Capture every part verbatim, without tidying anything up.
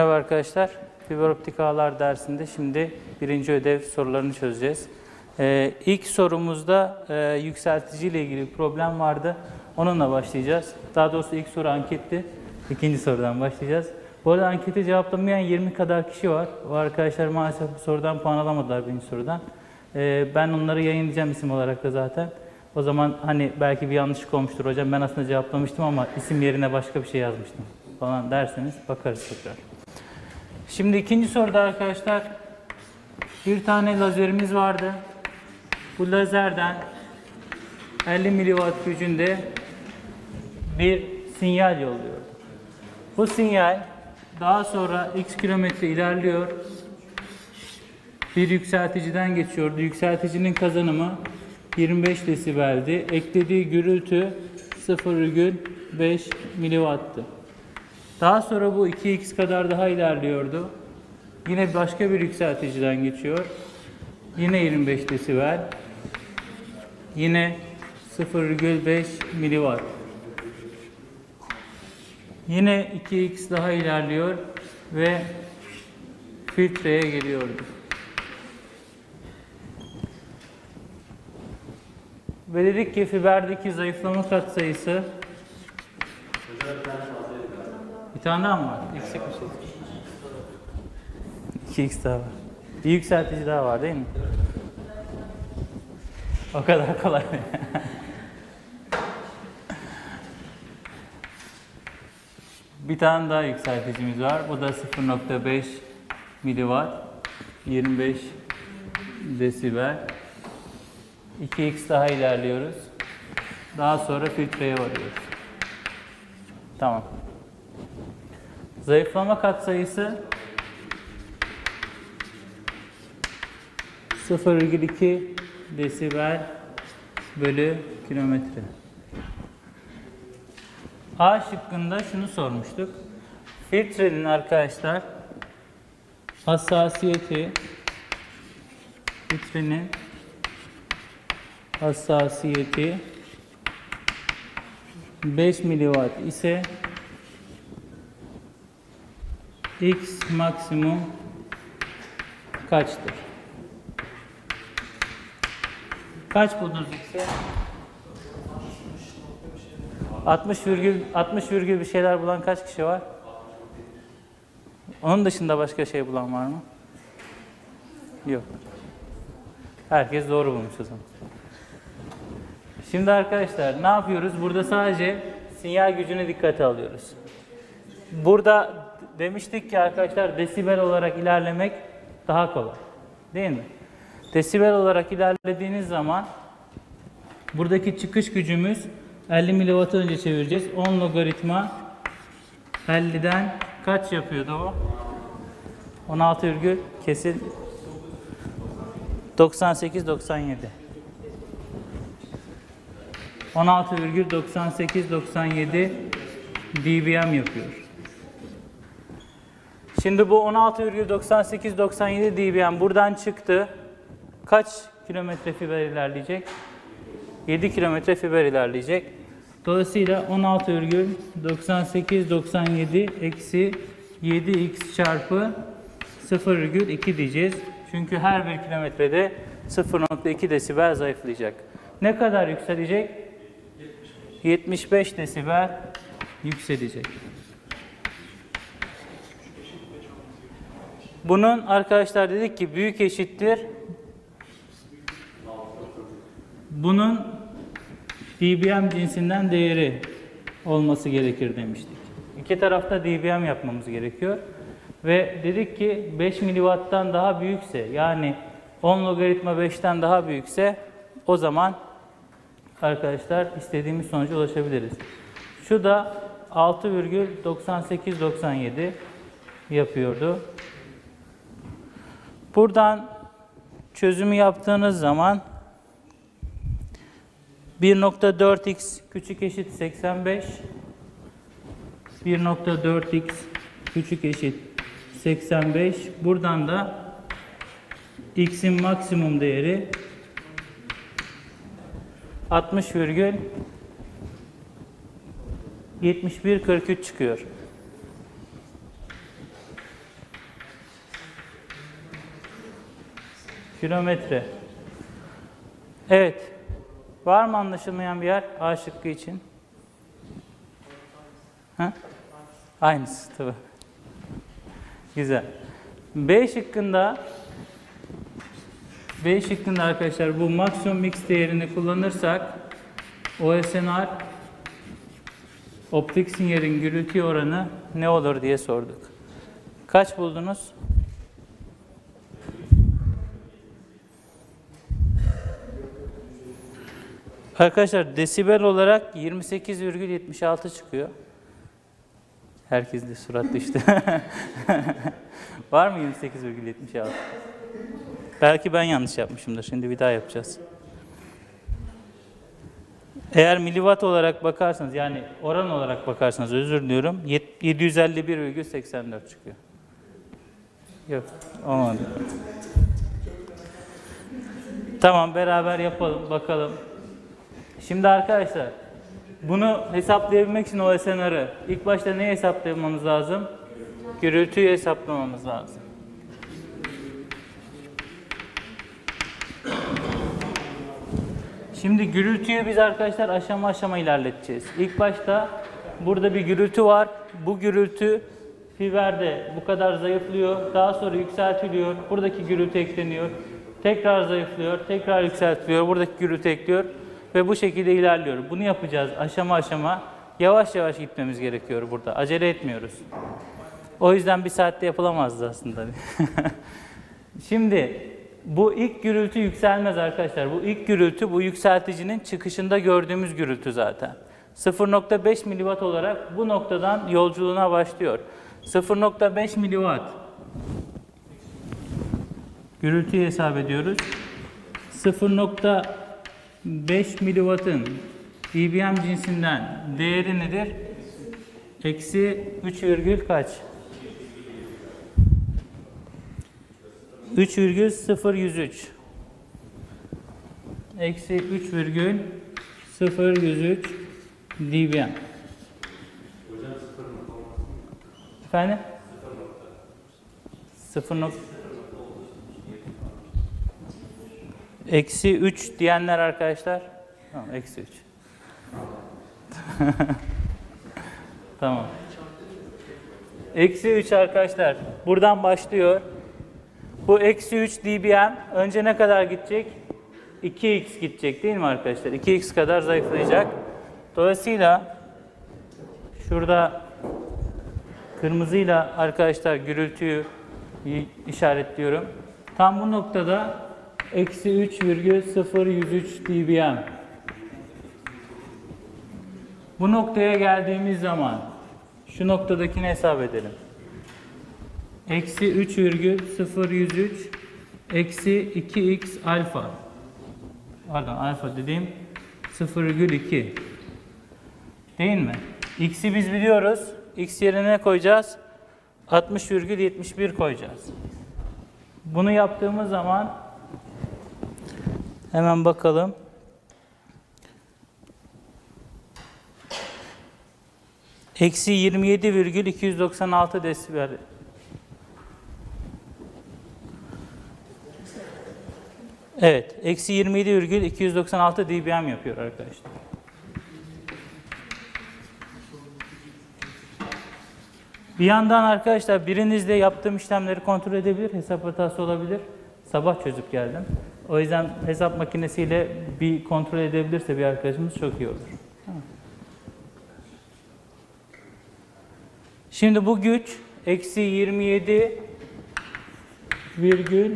Merhaba arkadaşlar. Fiber optik ağlar dersinde şimdi birinci ödev sorularını çözeceğiz. Ee, ilk sorumuzda e, yükseltici ile ilgili bir problem vardı. Onunla başlayacağız. Daha doğrusu ilk soru anketti. İkinci sorudan başlayacağız. Bu arada anketi cevaplamayan yirmi kadar kişi var. O arkadaşlar maalesef bu sorudan puan alamadılar birinci sorudan. Ee, ben onları yayınlayacağım isim olarak da zaten. O zaman hani belki bir yanlışlık olmuştur hocam. Ben aslında cevaplamıştım ama isim yerine başka bir şey yazmıştım falan derseniz bakarız tekrar. Şimdi ikinci soruda arkadaşlar bir tane lazerimiz vardı. Bu lazerden elli miliwatt gücünde bir sinyal yolluyordu. Bu sinyal daha sonra x kilometre ilerliyor. Bir yükselticiden geçiyordu. Yükselticinin kazanımı yirmi beş desibeldi. Eklediği gürültü sıfır virgül beş miliwatttı. Daha sonra bu iki x kadar daha ilerliyordu. Yine başka bir yükselticiden geçiyor. Yine yirmi beş desibel. Yine sıfır virgül beş miliwatt. Yine iki x daha ilerliyor ve filtreye geliyordu. Ve dedik ki fiberdeki zayıflama katsayısı bir tane daha mı var? Yüksek bir şey. iki x daha var. Bir yükseltici daha var değil mi? O kadar kolay. Bir tane daha yükselticimiz var. Bu da sıfır virgül beş miliwatt. yirmi beş desibel. iki x daha ilerliyoruz. Daha sonra filtreye varıyoruz. Tamam. Zayıflama katsayısı sıfır virgül iki desibel bölü kilometre. A şıkkında şunu sormuştuk. Filtrenin arkadaşlar hassasiyeti filtrenin hassasiyeti beş miliwatt ise X maksimum kaçtır? Kaç buldunuz X'e? altmış virgül altmış virgül bir şeyler bulan kaç kişi var? Onun dışında başka şey bulan var mı? Yok. Herkes doğru bulmuş o zaman. Şimdi arkadaşlar ne yapıyoruz? Burada sadece sinyal gücüne dikkate alıyoruz. Burada demiştik ki arkadaşlar desibel olarak ilerlemek daha kolay. Değil mi? Desibel olarak ilerlediğiniz zaman buradaki çıkış gücümüz elli miliwatt'a önce çevireceğiz. on logaritma elliden kaç yapıyordu o? on altı virgül kesin doksan sekiz doksan yedi. on altı virgül doksan sekiz doksan yedi dBm yapıyor. Şimdi bu on altı virgül doksan sekiz doksan yedi dBm buradan çıktı. Kaç kilometre fiber ilerleyecek? yedi kilometre fiber ilerleyecek. Dolayısıyla on altı virgül doksan sekiz doksan yedi eksi yedi x çarpı sıfır virgül iki diyeceğiz. Çünkü her bir kilometrede sıfır virgül iki desibel zayıflayacak. Ne kadar yükselecek? yetmiş beş desibel yükselecek. Bunun arkadaşlar dedik ki büyük eşittir. Bunun dBm cinsinden değeri olması gerekir demiştik. İki tarafta dBm yapmamız gerekiyor. Ve dedik ki beş miliwatt'tan daha büyükse yani on logaritma beşten daha büyükse o zaman arkadaşlar istediğimiz sonuca ulaşabiliriz. Şu da altı virgül doksan sekiz doksan yedi yapıyordu. Buradan çözümü yaptığınız zaman bir nokta dört x küçük eşit seksen beş bir nokta dört x küçük eşit seksen beş buradan da x'in maksimum değeri altmış virgül yetmiş bir kırk üç çıkıyor. Kilometre. Evet. Var mı anlaşılmayan bir yer A şıkkı için? Ha? Aynısı tabii. Güzel. B şıkkında B şıkkında arkadaşlar bu maksimum mix değerini kullanırsak O S N R optik sinyalin gürültü oranı ne olur diye sorduk. Kaç buldunuz? Arkadaşlar desibel olarak yirmi sekiz virgül yetmiş altı çıkıyor. Herkes de surat düştü. Var mı yirmi sekiz virgül yetmiş altı? Belki ben yanlış yapmışımdır. Şimdi bir daha yapacağız. Eğer miliwatt olarak bakarsanız, yani oran olarak bakarsanız, özür diliyorum, yedi yüz elli bir virgül seksen dört çıkıyor. Yok, olmadı. Tamam, beraber yapalım, bakalım. Şimdi arkadaşlar, bunu hesaplayabilmek için O S N R'ı ilk başta neyi hesaplamamız lazım? Gürültüyü hesaplamamız lazım. Şimdi gürültüyü biz arkadaşlar aşama aşama ilerleteceğiz. İlk başta burada bir gürültü var. Bu gürültü fiberde bu kadar zayıflıyor. Daha sonra yükseltiliyor. Buradaki gürültü ekleniyor. Tekrar zayıflıyor. Tekrar yükseltiliyor. Buradaki gürültü ekliyor. Ve bu şekilde ilerliyor. Bunu yapacağız aşama aşama. Yavaş yavaş gitmemiz gerekiyor burada. Acele etmiyoruz. O yüzden bir saatte yapılamazdı aslında. Şimdi bu ilk gürültü yükselmez arkadaşlar. Bu ilk gürültü bu yükselticinin çıkışında gördüğümüz gürültü zaten. sıfır nokta beş miliwatt olarak bu noktadan yolculuğuna başlıyor. sıfır nokta beş miliwatt gürültüyü hesap ediyoruz. sıfır nokta beş miliwattın dBm cinsinden değeri nedir? Eksi üç virgül kaç? üç virgül sıfır yüz üç. Eksi üç virgül sıfır yüz üç dBm. Efendim? sıfır nokta eksi üç diyenler arkadaşlar. Tamam, eksi üç. Tamam. Eksi üç arkadaşlar. Buradan başlıyor. Bu eksi üç dBm önce ne kadar gidecek? iki x gidecek değil mi arkadaşlar? iki x kadar zayıflayacak. Dolayısıyla şurada kırmızıyla arkadaşlar gürültüyü işaretliyorum. Tam bu noktada eksi üç virgül sıfır yüz üç dBm. Bu noktaya geldiğimiz zaman şu noktadakini hesap edelim. Eksi üç virgül sıfır yüz üç eksi iki x alfa. Pardon, alfa dediğim sıfır virgül iki. Değil mi? X'i biz biliyoruz. X yerine ne koyacağız? altmış virgül yetmiş bir koyacağız. Bunu yaptığımız zaman hemen bakalım. Eksi yirmi yedi virgül iki yüz doksan altı desibel. Evet, eksi yirmi yedi virgül iki yüz doksan altı dBm yapıyor arkadaşlar. Bir yandan arkadaşlar biriniz de yaptığım işlemleri kontrol edebilir, hesap hatası olabilir. Sabah çözüp geldim. O yüzden hesap makinesiyle bir kontrol edebilirse bir arkadaşımız çok iyi olur. Şimdi bu güç eksi yirmi yedi virgül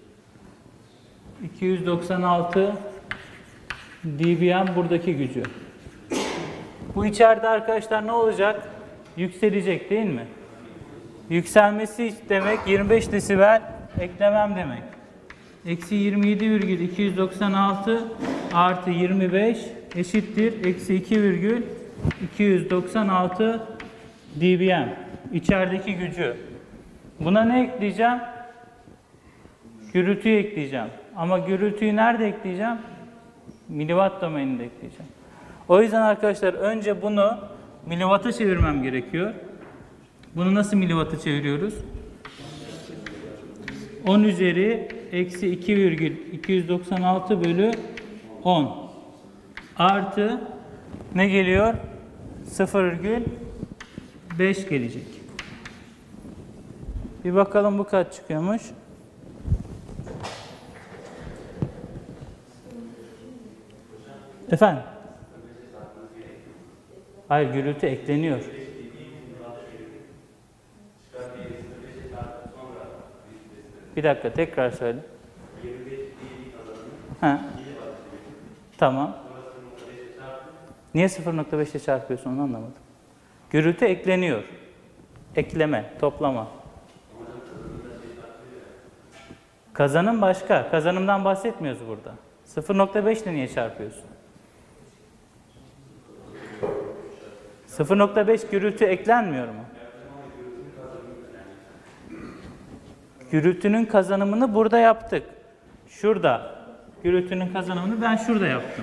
iki yüz doksan altı dBm buradaki gücü. Bu içeride arkadaşlar ne olacak? Yükselecek değil mi? Yükselmesi demek yirmi beş desibel eklemem demek. Eksi yirmi yedi virgül iki yüz doksan altı artı yirmi beş eşittir eksi iki virgül iki yüz doksan altı dBm. İçerideki gücü. Buna ne ekleyeceğim? Gürültüyü ekleyeceğim. Ama gürültüyü nerede ekleyeceğim? Miliwatt domaininde ekleyeceğim. O yüzden arkadaşlar önce bunu miliwatt'a çevirmem gerekiyor. Bunu nasıl miliwatt'a çeviriyoruz? on üzeri eksi iki virgül iki yüz doksan altı bölü on artı ne geliyor? sıfır virgül beş gelecek. Bir bakalım bu kaç çıkıyormuş. Efendim? Hayır, gürültü ekleniyor. Bir dakika, tekrar söyle. Ha. Tamam. Niye sıfır nokta beş ile çarpıyorsun onu anlamadım. Gürültü ekleniyor. Ekleme, toplama. Kazanım başka. Kazanımdan bahsetmiyoruz burada. sıfır nokta beş ile niye çarpıyorsun? sıfır nokta beş gürültü eklenmiyor mu? Gürültünün kazanımını burada yaptık. Şurada. Gürültünün kazanımını ben şurada yaptım.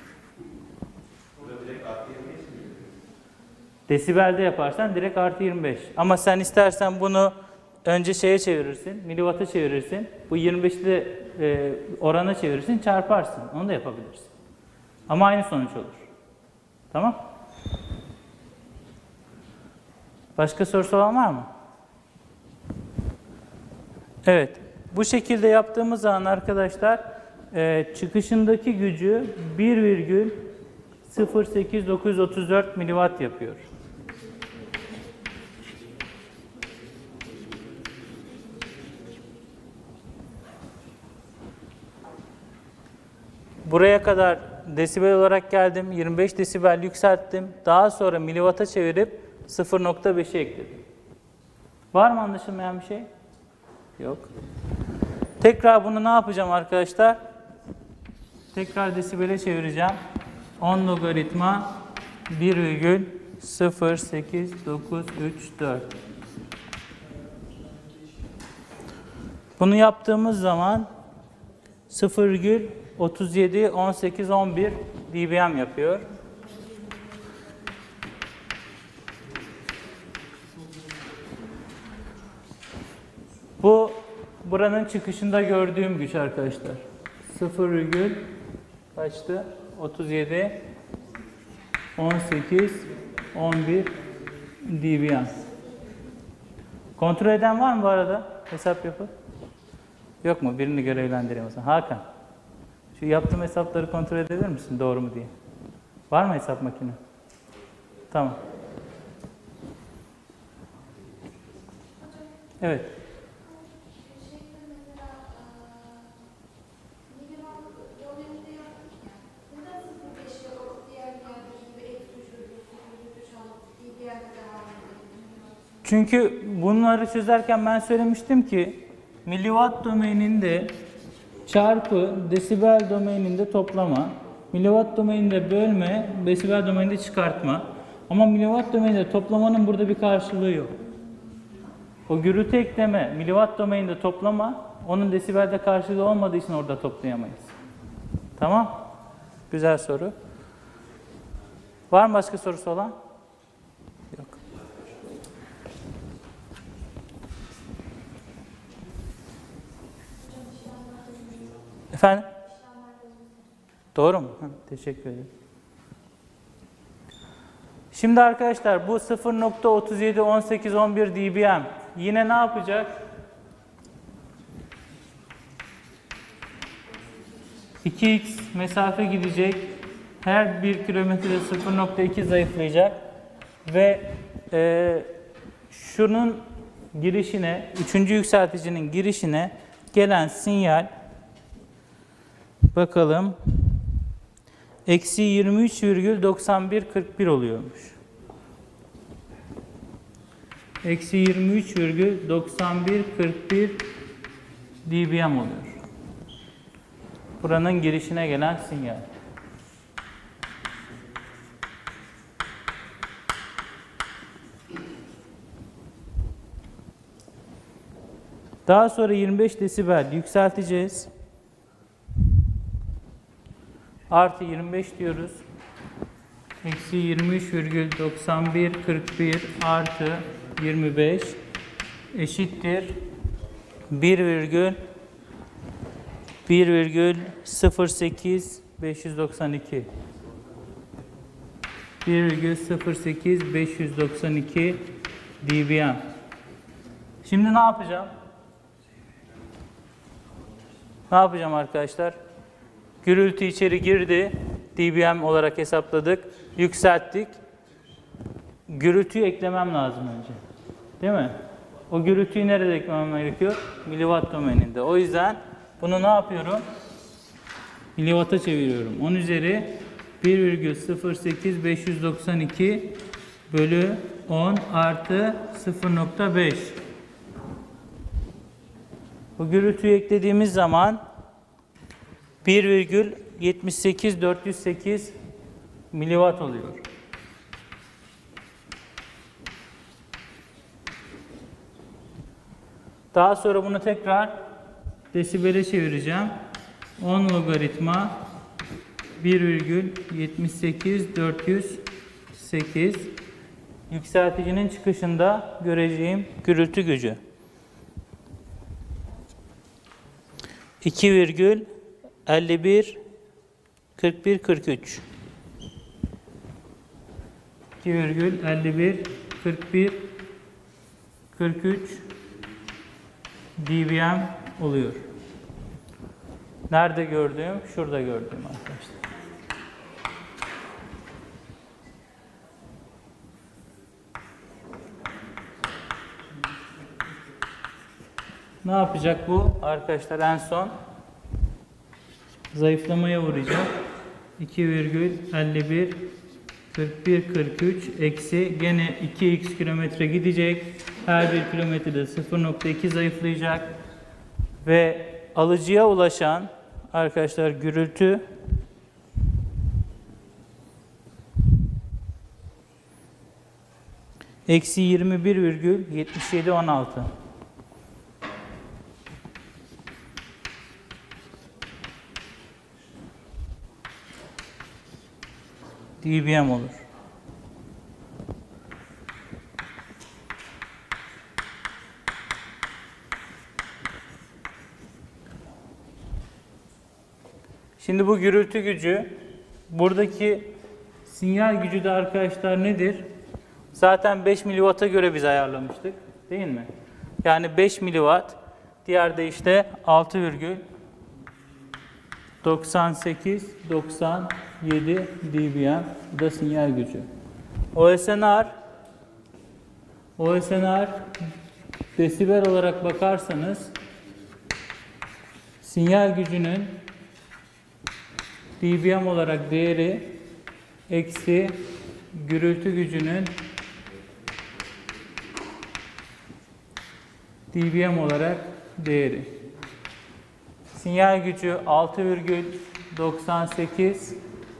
Desibelde yaparsan direkt artı yirmi beş. Ama sen istersen bunu önce şeye çevirirsin, miliwatta çevirirsin. Bu yirmi beşli e, orana çevirirsin, çarparsın. Onu da yapabilirsin. Ama aynı sonuç olur. Tamam? Başka sorusu olan var mı? Evet. Bu şekilde yaptığımız zaman arkadaşlar e, çıkışındaki gücü bir virgül sıfır sekiz dokuz üç dört miliwatt yapıyor. Buraya kadar desibel olarak geldim. yirmi beş desibel yükselttim. Daha sonra miliwatta çevirip sıfır nokta beşe ekledim. Var mı anlaşılmayan bir şey? Yok. Tekrar bunu ne yapacağım arkadaşlar? Tekrar desibele çevireceğim. on logaritma bir virgül sıfır sekiz dokuz üç dört. Bunu yaptığımız zaman sıfır virgül otuz yedi on sekiz on bir dBm yapıyor. Bu buranın çıkışında gördüğüm güç arkadaşlar. sıfır virgül kaçtı? otuz yedi on sekiz on bir dBm. Kontrol eden var mı bu arada? Hesap yapıp. Yok mu? Birini görevlendireyim o zaman. Hakan. Şu yaptığım hesapları kontrol edebilir misin? Doğru mu diye. Var mı hesap makine? Tamam. Evet. Çünkü bunları çözerken ben söylemiştim ki miliwatt domaininde çarpı desibel domaininde toplama, miliwatt domaininde bölme, desibel domaininde çıkartma. Ama miliwatt domaininde toplamanın burada bir karşılığı yok. O gürültü ekleme, miliwatt domaininde toplama, onun desibelde karşılığı olmadığı için orada toplayamayız. Tamam? Güzel soru. Var mı başka sorusu olan? Yok. Efendim? Doğru mu? Hı, teşekkür ederim. Şimdi arkadaşlar bu sıfır nokta otuz yedi on sekiz on bir dBm yine ne yapacak? iki x mesafe gidecek. Her bir kilometrede sıfır nokta iki zayıflayacak. Ve e, şunun girişine, üçüncü yükselticinin girişine gelen sinyal bakalım eksi yirmi üç virgül doksan bir kırk bir oluyormuş. Eksi yirmi üç virgül doksan bir kırk bir dBm oluyor. Buranın girişine gelen sinyal. Daha sonra yirmi beş desibel yükselteceğiz. Artı yirmi beş diyoruz. Eksi yirmi üç virgül doksan bir kırk bir artı yirmi beş eşittir bir virgül bir virgül sıfır sekiz beş yüz doksan iki bir virgül sıfır sekiz beş yüz doksan iki dBm. Şimdi ne yapacağım? Ne yapacağım arkadaşlar? Gürültü içeri girdi. dBm olarak hesapladık. Yükselttik. Gürültüyü eklemem lazım önce. Değil mi? O gürültüyü nerede eklemem gerekiyor? Miliwatt domeninde. O yüzden bunu ne yapıyorum? Miliwatt'a çeviriyorum. on üzeri bir virgül sıfır sekiz beş yüz doksan iki bölü on artı sıfır nokta beş. Bu gürültüyü eklediğimiz zaman bir virgül yetmiş sekiz dört yüz sekiz miliwatt oluyor. Daha sonra bunu tekrar desibele çevireceğim. on logaritma bir virgül yetmiş sekiz dört yüz sekiz yükselticinin çıkışında göreceğim gürültü gücü. iki virgül elli bir kırk bir kırk üç iki virgül elli bir kırk bir kırk üç dBm oluyor. Nerede gördüğüm? Şurada gördüğüm arkadaşlar. Ne yapacak bu? Arkadaşlar en son zayıflamaya vuracak. iki virgül elli bir kırk bir kırk üç eksi gene iki x kilometre gidecek. Her bir kilometrede sıfır nokta iki zayıflayacak. Ve alıcıya ulaşan arkadaşlar gürültü eksi yirmi bir virgül yetmiş yedi on altı. dBm olur. Şimdi bu gürültü gücü, buradaki sinyal gücü de arkadaşlar nedir? Zaten beş miliwatt'a göre biz ayarlamıştık, değil mi? Yani beş miliwatt, diğer de işte altı virgül doksan sekiz doksan yedi dBm da sinyal gücü. O S N R O S N R desibel olarak bakarsanız sinyal gücünün dBm olarak değeri eksi gürültü gücünün dBm olarak değeri. Sinyal gücü altı virgül doksan sekiz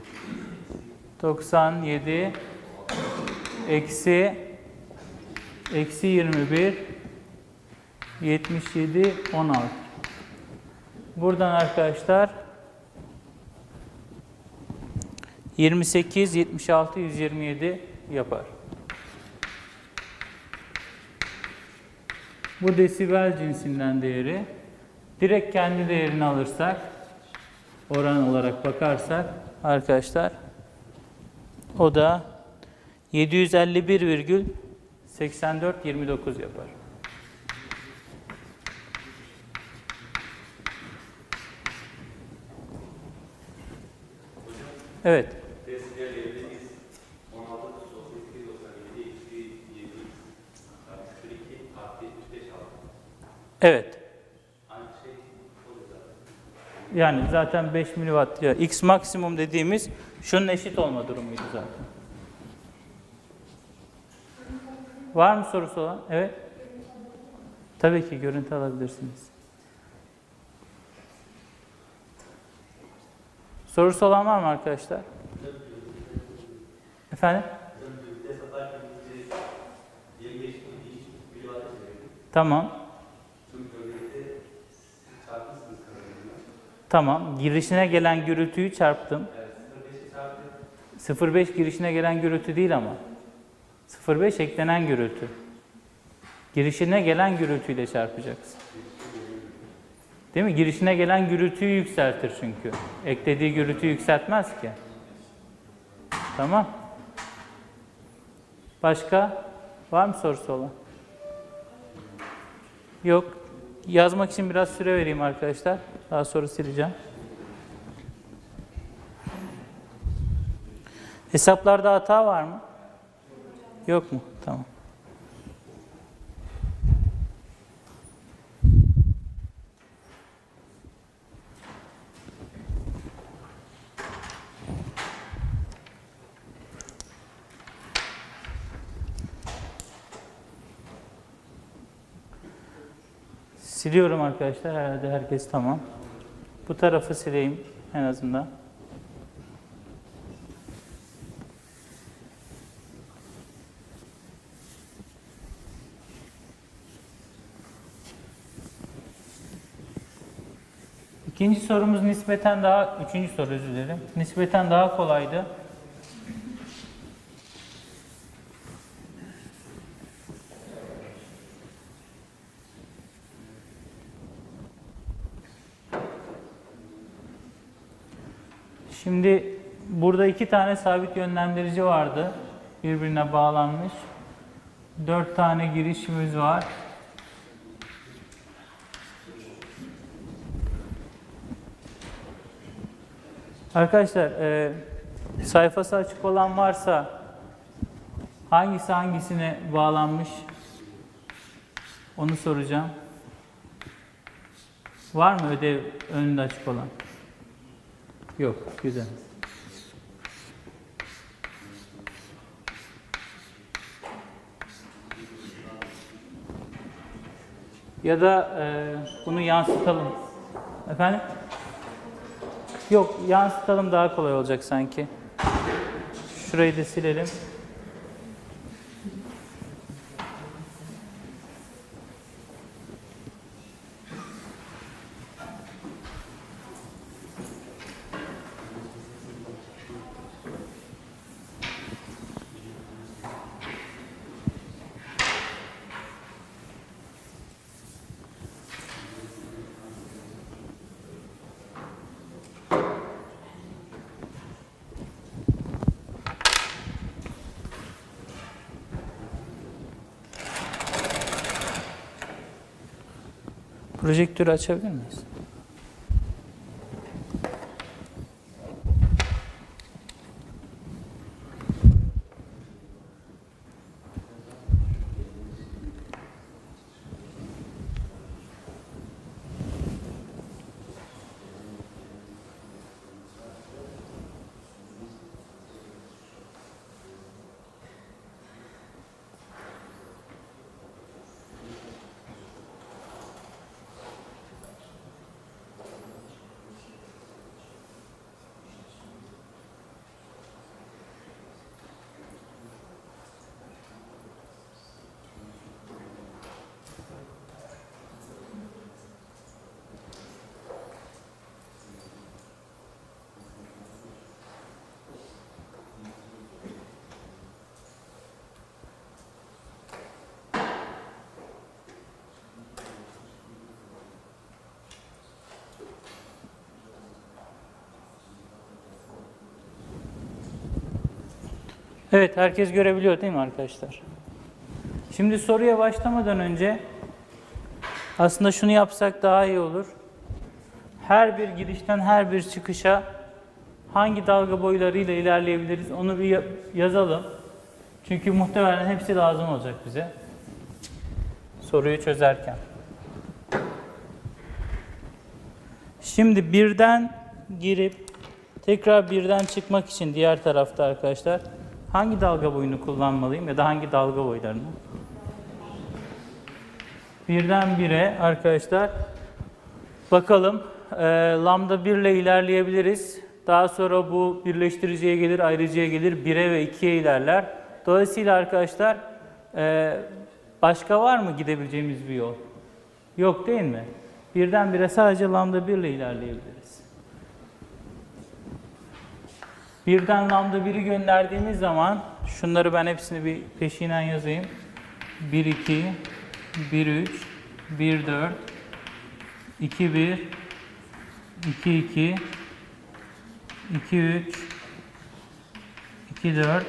doksan yedi eksi eksi yirmi bir yetmiş yedi on altı. Buradan arkadaşlar yirmi sekiz yetmiş altı yüz yirmi yedi yapar. Bu desibel cinsinden değeri. Direkt kendi değerini alırsak, oran olarak bakarsak arkadaşlar o da yedi yüz elli bir virgül seksen dört yirmi dokuz yapar. Evet. Evet. Yani zaten beş miliwatt ya X maksimum dediğimiz şunun eşit olma durumuydu zaten. Var mı sorusu olan? Evet. Tabii ki görüntü alabilirsiniz. Sorusu olan var mı arkadaşlar? Efendim? Tamam. Tamam. Girişine gelen gürültüyü çarptım. sıfır virgül beş girişine gelen gürültü değil ama. sıfır virgül beş eklenen gürültü. Girişine gelen gürültüyle çarpacaksın. Değil mi? Girişine gelen gürültüyü yükseltir çünkü. Eklediği gürültüyü yükseltmez ki. Tamam. Başka? Var mı sorusu olan? Yok. Yazmak için biraz süre vereyim arkadaşlar. Daha sonra sileceğim. Hesaplarda hata var mı? Yok mu? Tamam. Siliyorum arkadaşlar. Herhalde herkes tamam. Bu tarafı sileyim en azından. İkinci sorumuz nispeten daha, üçüncü soru özür dilerim. Nispeten daha kolaydı. Şimdi burada iki tane sabit yönlendirici vardı. Birbirine bağlanmış. Dört tane girişimiz var. Arkadaşlar e, sayfası açık olan varsa hangisi hangisine bağlanmış onu soracağım. Var mı ödev önünde açık olan? Yok. Güzel. Ya da e, bunu yansıtalım. Efendim? Yok, yansıtalım daha kolay olacak sanki. Şurayı da silelim. Projektörü açabilir miyiz? Evet, herkes görebiliyor değil mi arkadaşlar? Şimdi soruya başlamadan önce aslında şunu yapsak daha iyi olur. Her bir girişten her bir çıkışa hangi dalga boylarıyla ilerleyebiliriz onu bir yazalım. Çünkü muhtemelen hepsi lazım olacak bize. Soruyu çözerken. Şimdi birden girip tekrar birden çıkmak için diğer tarafta arkadaşlar hangi dalga boyunu kullanmalıyım ya da hangi dalga boylarını? Birden bire arkadaşlar bakalım e, lambda bir ile ilerleyebiliriz. Daha sonra bu birleştiriciye gelir, ayrıcıya gelir, bire ve ikiye ilerler. Dolayısıyla arkadaşlar e, başka var mı gidebileceğimiz bir yol? Yok değil mi? Birden bire sadece lambda bir ile ilerleyebiliriz. Birden lambda biri gönderdiğimiz zaman şunları ben hepsini bir peşinen yazayım. bir iki, bir üç, bir dört, iki bir, iki iki, iki üç, iki dört,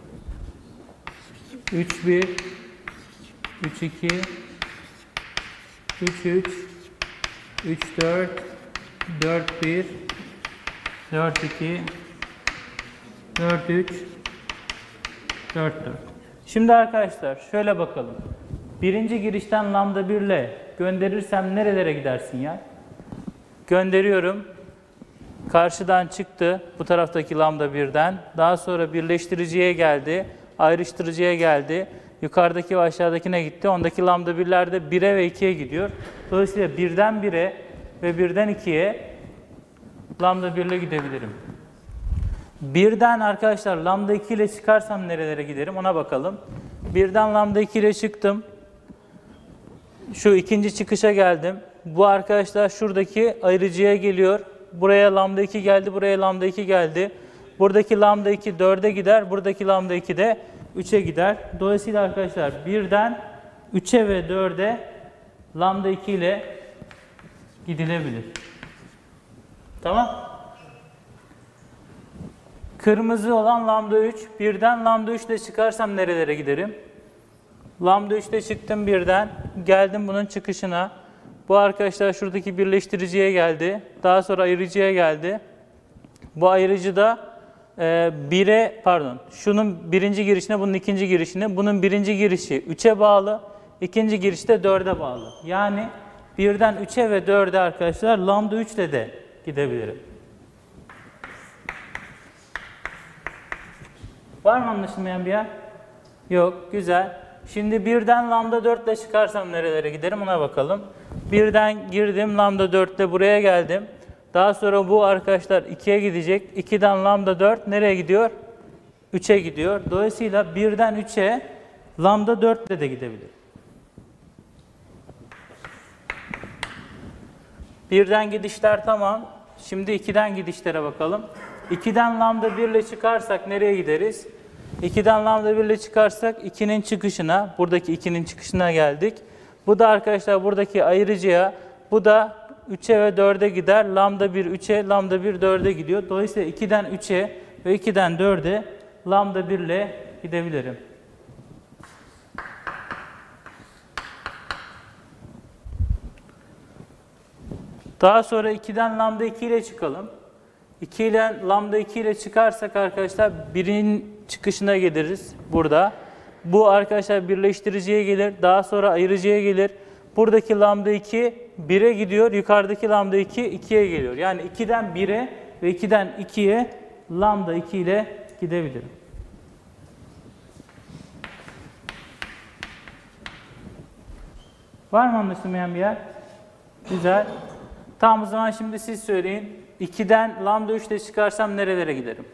üç bir, üç iki, üç üç, üç dört, dört bir, dört iki, dört üç, dört dört. Şimdi arkadaşlar şöyle bakalım. Birinci girişten lambda bir ile gönderirsem nerelere gidersin ya? Gönderiyorum. Karşıdan çıktı bu taraftaki lambda birden. Daha sonra birleştiriciye geldi. Ayrıştırıcıya geldi. Yukarıdaki ve aşağıdakine gitti. Ondaki lambda birler de bire ve ikiye gidiyor. Dolayısıyla birden bire ve birden ikiye lambda bir ile gidebilirim. birden arkadaşlar lambda iki ile çıkarsam nerelere giderim ona bakalım. birden lambda iki ile çıktım. Şu ikinci çıkışa geldim. Bu arkadaşlar şuradaki ayırıcıya geliyor. Buraya lambda iki geldi, buraya lambda iki geldi. Buradaki lambda iki dörde gider, buradaki lambda iki de üçe gider. Dolayısıyla arkadaşlar birden üçe ve dörde lambda iki ile gidilebilir. Tamam. Kırmızı olan lambda üç. Birden lambda üç ile çıkarsam nerelere giderim? Lambda üç ile çıktım birden. Geldim bunun çıkışına. Bu arkadaşlar şuradaki birleştiriciye geldi. Daha sonra ayırıcıya geldi. Bu ayırıcı da e, bire pardon şunun birinci girişine bunun ikinci girişine. Bunun birinci girişi üçe bağlı. İkinci girişi de dörde bağlı. Yani birden üçe ve dörde arkadaşlar lambda üç ile de gidebilirim. Var mı anlaşılmayan bir yer? Yok. Güzel. Şimdi birden lambda dört ile çıkarsam nerelere giderim ona bakalım. birden girdim lambda dört ile buraya geldim. Daha sonra bu arkadaşlar ikiye gidecek. ikiden lambda dört nereye gidiyor? üçe gidiyor. Dolayısıyla birden üçe lambda dört ile de gidebilir. birden gidişler tamam. Şimdi ikiden gidişlere bakalım. ikiden lambda bir ile çıkarsak nereye gideriz? ikiden lambda bir ile çıkarsak ikinin çıkışına, buradaki ikinin çıkışına geldik. Bu da arkadaşlar buradaki ayırıcıya, bu da üçe ve dörde gider. Lambda bir üçe, lambda bir dörde gidiyor. Dolayısıyla ikiden üçe ve ikiden dörde lambda bir ile gidebilirim. Daha sonra ikiden lambda iki ile çıkalım. iki ile lambda iki ile çıkarsak arkadaşlar birin çıkışına geliriz burada. Bu arkadaşlar birleştiriciye gelir. Daha sonra ayırıcıya gelir. Buradaki lambda iki bire gidiyor. Yukarıdaki lambda iki ikiye geliyor. Yani ikiden bire ve ikiden ikiye lambda iki ile gidebilirim. Var mı anlaşılmayan bir yer? Güzel. Tamam o zaman şimdi siz söyleyin. ikiden lambda üç ile çıkarsam nerelere giderim?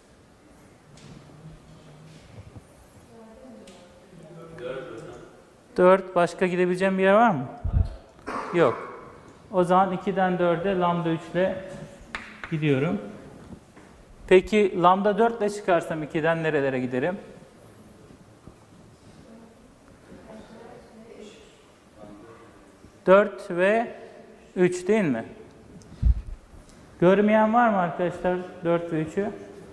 dört. Başka gidebileceğim bir yer var mı? Yok. O zaman ikiden dörde lambda üç ile gidiyorum. Peki lambda dört ile çıkarsam ikiden nerelere giderim? dört ve üç değil mi? Görmeyen var mı arkadaşlar dört ve üçü?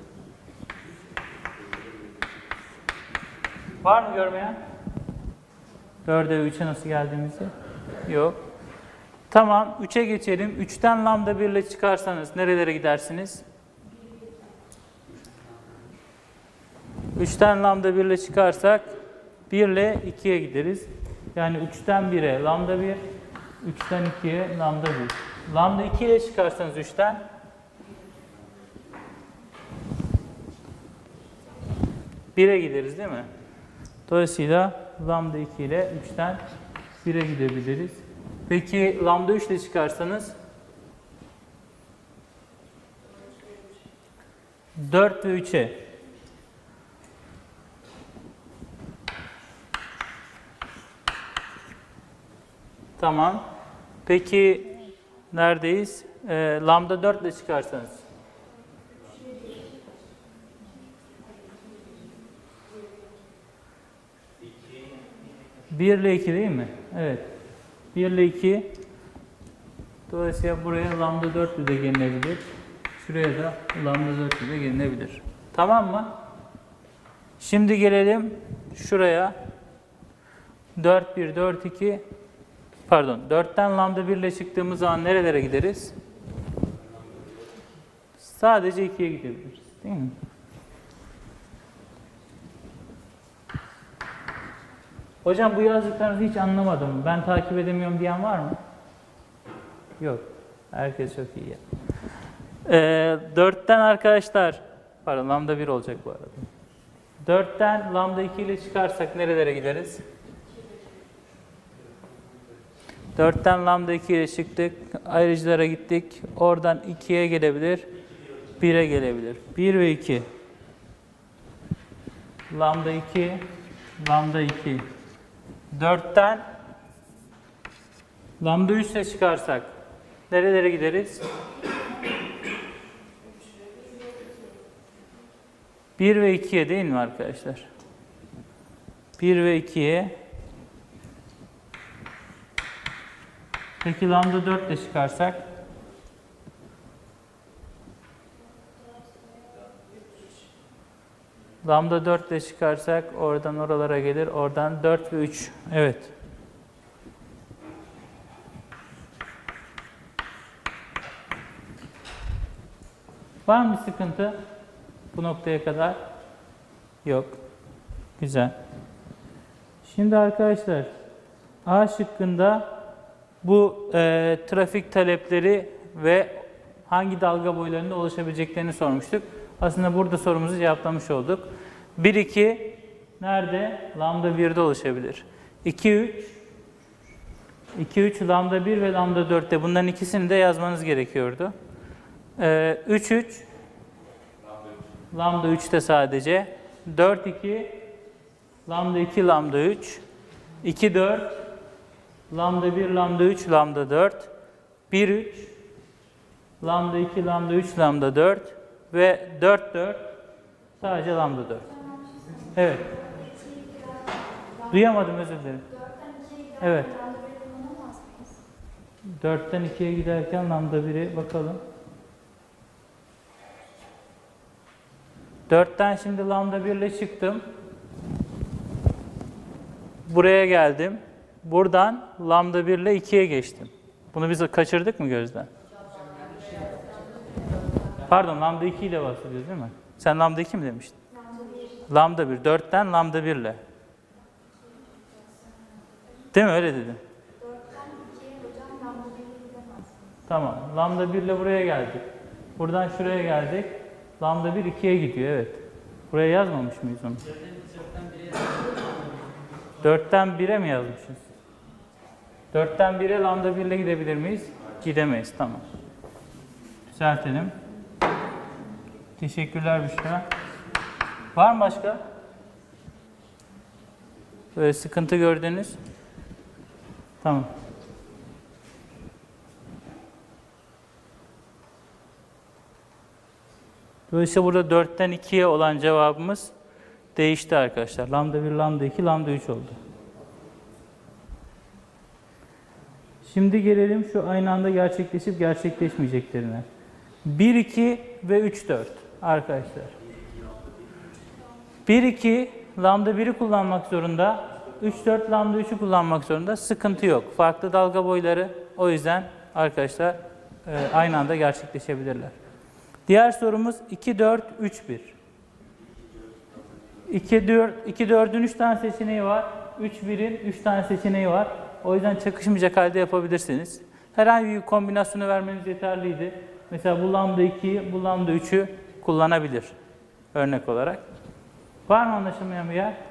Var mı görmeyen? dörde ve üçe nasıl geldiğimizi? Yok. Tamam, üçe geçelim. üçten lambda bir ile çıkarsanız nerelere gidersiniz? üçten lambda bir ile çıkarsak bir ile ikiye gideriz. Yani üçten bire lambda bir, üçten ikiye lambda bir. Lambda iki ile çıkarsanız üçten bire gideriz değil mi? Dolayısıyla lambda iki ile üçten bire gidebiliriz. Peki lambda üç ile çıkarsanız dört ve üçe tamam. Peki neredeyiz? E, lambda dört ile çıkarsanız bir ile iki değil mi? Evet. bir ile iki Dolayısıyla buraya lambda dört yüze gelinebilir. Şuraya da lambda dört yüze gelinebilir. Tamam mı? Şimdi gelelim şuraya. dört bir, dört iki, pardon, dörtten lambda bir ile çıktığımız zaman nerelere gideriz? Sadece ikiye gidebiliriz. Değil mi? Hocam bu yazdıklarınızı hiç anlamadım. Ben takip edemiyorum diyen var mı? Yok. Herkes çok iyi. Ee, dörtten arkadaşlar, pardon lambda bir olacak bu arada. dörtten lambda iki ile çıkarsak nerelere gideriz? dörtten lambda iki ile çıktık. Ayrıcılara gittik. Oradan ikiye gelebilir. bire gelebilir. bir ve iki. Lambda iki. Lambda iki. dörtten lambda üç ile çıkarsak nerelere gideriz? bir ve ikiye değil mi arkadaşlar? bir ve ikiye. Peki lambda dört ile çıkarsak? Lambda dört ile çıkarsak oradan oralara gelir. Oradan dört ve üç. Evet. Var mı bir sıkıntı bu noktaya kadar? Yok. Güzel. Şimdi arkadaşlar A şıkkında bu e, trafik talepleri ve hangi dalga boylarında ulaşabileceklerini sormuştuk. Aslında burada sorumuzu cevaplamış olduk. bir iki nerede? Lambda birde ulaşabilir. iki üç iki üç lambda bir ve lambda dörtte. Bunların ikisini de yazmanız gerekiyordu. Ee, üç üç lambda üçte sadece. dört iki lambda iki lambda üç. iki dört lambda bir lambda üç lambda dört. bir üç lambda iki lambda üç lambda dört ve dört dört sadece lambda dört. Evet. Duyamadım, özür dilerim. Evet. dörtten ikiye giderken lambda bire bakalım. dörtten şimdi lambda bir ile çıktım. Buraya geldim. Buradan lambda bir ile ikiye geçtim. Bunu biz kaçırdık mı gözden? Pardon, lambda iki ile bahsediyoruz değil mi? Sen lambda iki mi demiştin? Lambda bir. dörtten lambda bir ile. Değil mi? Öyle dedin. Tamam. Lambda bir ile buraya geldik. Buradan şuraya geldik. Lambda bir ikiye gidiyor. Evet. Buraya yazmamış mıyız onu? dörtten bire mi yazmışız? dörtten bire lambda bir ile gidebilir miyiz? Gidemeyiz. Tamam. Düzeltelim. Teşekkürler Büşra. Var mı başka? Böyle sıkıntı gördünüz. Tamam. Dolayısıyla burada dörtten ikiye olan cevabımız değişti arkadaşlar. Lambda bir, lambda iki, lambda üç oldu. Şimdi gelelim şu aynı anda gerçekleşip gerçekleşmeyeceklerine. bir iki ve üç dört arkadaşlar. bir iki lambda biri kullanmak zorunda. üç dört lambda üçü kullanmak zorunda. Sıkıntı yok. Farklı dalga boyları. O yüzden arkadaşlar aynı anda gerçekleşebilirler. Diğer sorumuz iki dört üç bir. iki dördün üç tane seçeneği var. üç birin üç tane seçeneği var. O yüzden çakışmayacak halde yapabilirsiniz. Herhangi bir kombinasyonu vermeniz yeterliydi. Mesela bu lambda ikiyi, bu lambda üçü kullanabilir. Örnek olarak. Var mı anlaşılmayan bir yer?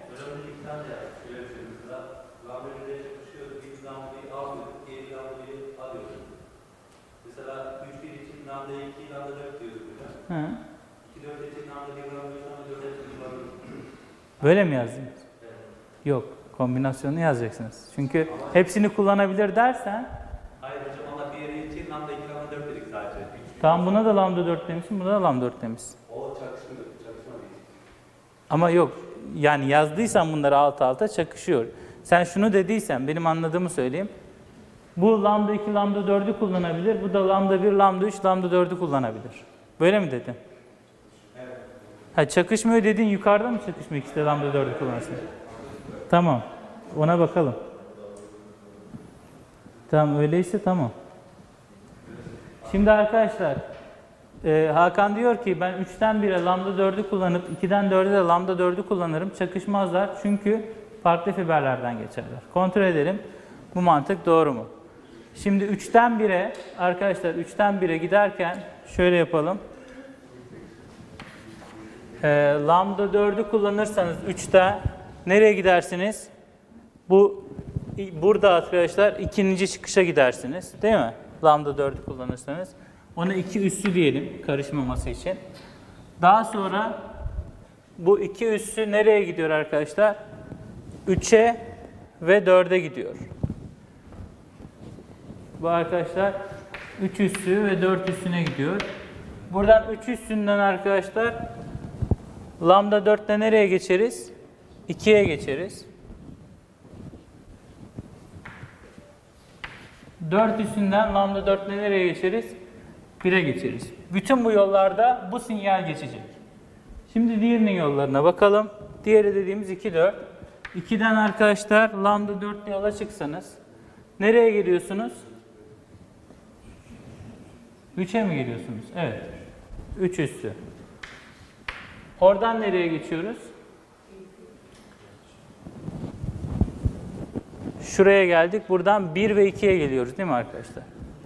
Mesela üç bir için lambda iki, lambda dört diyoruz burada. Hı. iki dört için lambda bir, lambda üç, lambda dört için. Böyle mi yazdınız? Evet. Yok. Kombinasyonu yazacaksınız. Çünkü ama hepsini kullanabilir dersen. Hayır hocam, ama diğeri için lambda iki, lambda dört dedik sadece. Tamam, buna da lambda dört demişsin, buna da lambda dört demişsin. O çakışmadı, çakışmadı. Ama yok. Yani yazdıysan bunları alt alta çakışıyor. Sen şunu dediysen, benim anladığımı söyleyeyim. Bu lambda iki, lambda dördü kullanabilir. Bu da lambda bir, lambda üç, lambda dördü kullanabilir. Böyle mi dedin? Evet. Ha, çakışmıyor dediğin yukarıda mı çakışmıyor ikisi de lambda dördü kullansın? Tamam. Ona bakalım. Tamam, öyleyse tamam. Şimdi arkadaşlar e, Hakan diyor ki ben üçten bire lambda dördü kullanıp ikiden dörde de lambda dördü kullanırım. Çakışmazlar çünkü farklı fiberlerden geçerler. Kontrol edelim. Bu mantık doğru mu? Şimdi üçten bire arkadaşlar üçten bire giderken şöyle yapalım. E, lambda dördü kullanırsanız üçte nereye gidersiniz? Bu burada arkadaşlar ikinci çıkışa gidersiniz. Değil mi? Lambda dördü kullanırsanız. Ona iki üssü diyelim karışmaması için. Daha sonra bu iki üssü nereye gidiyor arkadaşlar? üçe ve dörde gidiyor. Bu arkadaşlar üç üssü ve dört üssüne gidiyor. Buradan üç üssünden arkadaşlar lambda dörtte nereye geçeriz? ikiye geçeriz. dört üstünden lambda dörtte nereye geçeriz? bire geçeriz. Bütün bu yollarda bu sinyal geçecek. Şimdi diğerinin yollarına bakalım. Diğeri dediğimiz iki dört. ikiden arkadaşlar lambda dörtte yola çıksanız nereye geliyorsunuz? üçe mi geliyorsunuz? Evet. üç üssü. Oradan nereye geçiyoruz? Şuraya geldik. Buradan bir ve ikiye geliyoruz değil mi arkadaşlar?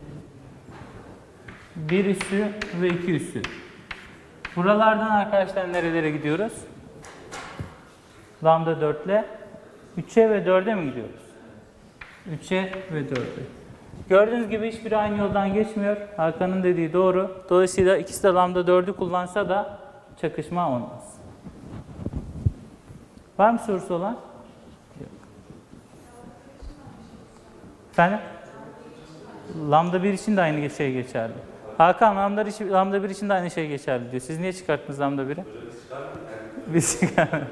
bir üssü ve iki üssü. Buralardan arkadaşlar nerelere gidiyoruz? Lambda dört ile üçe ve dörde mi gidiyoruz? üçe ve dörde. Gördüğünüz gibi hiçbiri aynı yoldan geçmiyor. Hakan'ın dediği doğru. Dolayısıyla ikisi de lambda dördü kullansa da çakışma olmaz. Var mı sorusu olan? Yok. Efendim? Lambda bir için de aynı şey geçerli. Hakan lambda, lambda bir için de aynı şey geçerli diyor. Siz niye çıkarttınız lambda biri? Biz çıkarttık.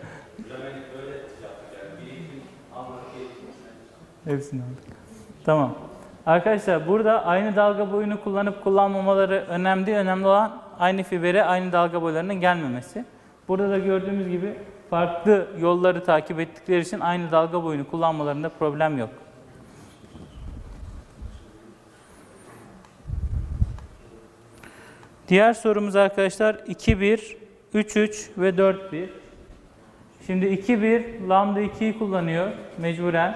Hepsini aldık. Tamam. Arkadaşlar burada aynı dalga boyunu kullanıp kullanmamaları önemli değil. Önemli olan aynı fibere aynı dalga boylarının gelmemesi. Burada da gördüğümüz gibi farklı yolları takip ettikleri için aynı dalga boyunu kullanmalarında problem yok. Diğer sorumuz arkadaşlar iki bir, üç üç ve dört bir. Şimdi iki bir lambda ikiyi kullanıyor mecburen.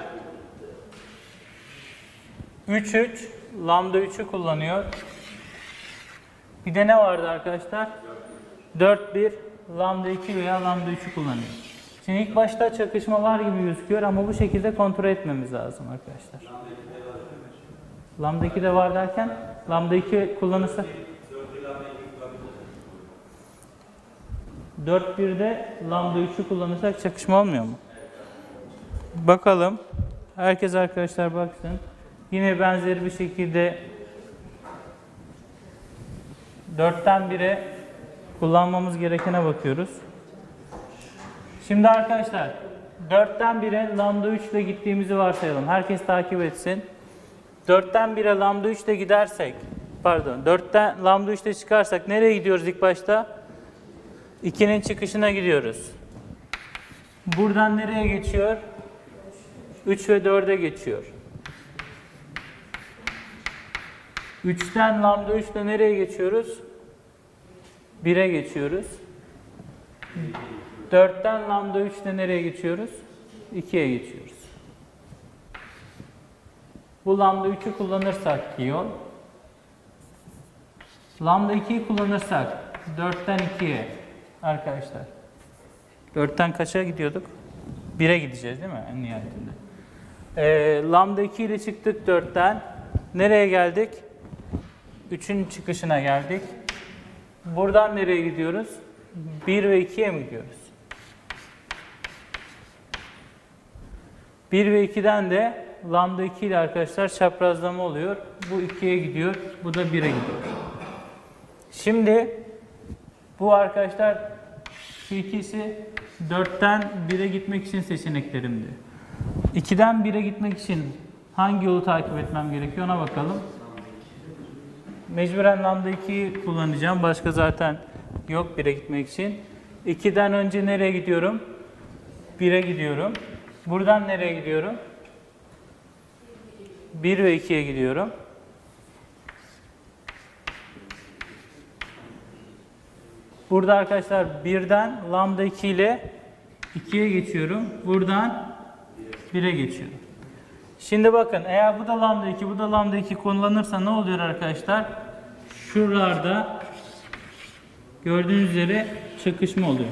üç üç lambda üçü kullanıyor. Bir de ne vardı arkadaşlar? dört bir lambda iki veya lambda üçü kullanıyor. Şimdi ilk başta çakışma var gibi gözüküyor ama bu şekilde kontrol etmemiz lazım arkadaşlar. Lambda iki de var derken lambda iki kullanırsa dört birde lambda üçü kullanırsak çakışma olmuyor mu? Bakalım. Herkes arkadaşlar baksın. Yine benzeri bir şekilde dörtten bire kullanmamız gerekene bakıyoruz. Şimdi arkadaşlar dörtten bire lambda üç ile gittiğimizi varsayalım. Herkes takip etsin. dörtten bire lambda üç ile gidersek, pardon dörtten lambda üç ile çıkarsak nereye gidiyoruz ilk başta? ikinin çıkışına gidiyoruz. Buradan nereye geçiyor? üç ve dörde geçiyor. üçten lambda üç ile nereye geçiyoruz? bire geçiyoruz. dörtten lambda üç ile nereye geçiyoruz? ikiye geçiyoruz. Bu lambda üçü kullanırsak ki yol. Lambda ikiyi kullanırsak dörtten ikiye arkadaşlar. dörtten kaça gidiyorduk? bire gideceğiz değil mi en nihayetinde? Ee, lambda iki ile çıktık dörtten. Nereye geldik? üçün çıkışına geldik. Buradan nereye gidiyoruz? bir ve ikiye mi gidiyoruz? bir ve ikiden de lambda iki ile arkadaşlar çaprazlama oluyor. Bu ikiye gidiyor. Bu da bire gidiyor. Şimdi bu arkadaşlar şu ikisi dörtten bire gitmek için seçeneklerimdi. ikiden bire gitmek için hangi yolu takip etmem gerekiyor ona bakalım. Mecburen lambda ikiyi kullanacağım. Başka zaten yok bire gitmek için. ikiden önce nereye gidiyorum? bire gidiyorum. Buradan nereye gidiyorum? bir ve ikiye gidiyorum. Burada arkadaşlar birden lambda iki ile ikiye geçiyorum. Buradan bire geçiyorum. Şimdi bakın eğer bu da lambda iki, bu da lambda iki kullanırsa ne oluyor arkadaşlar? Şuralarda gördüğünüz üzere çakışma oluyor.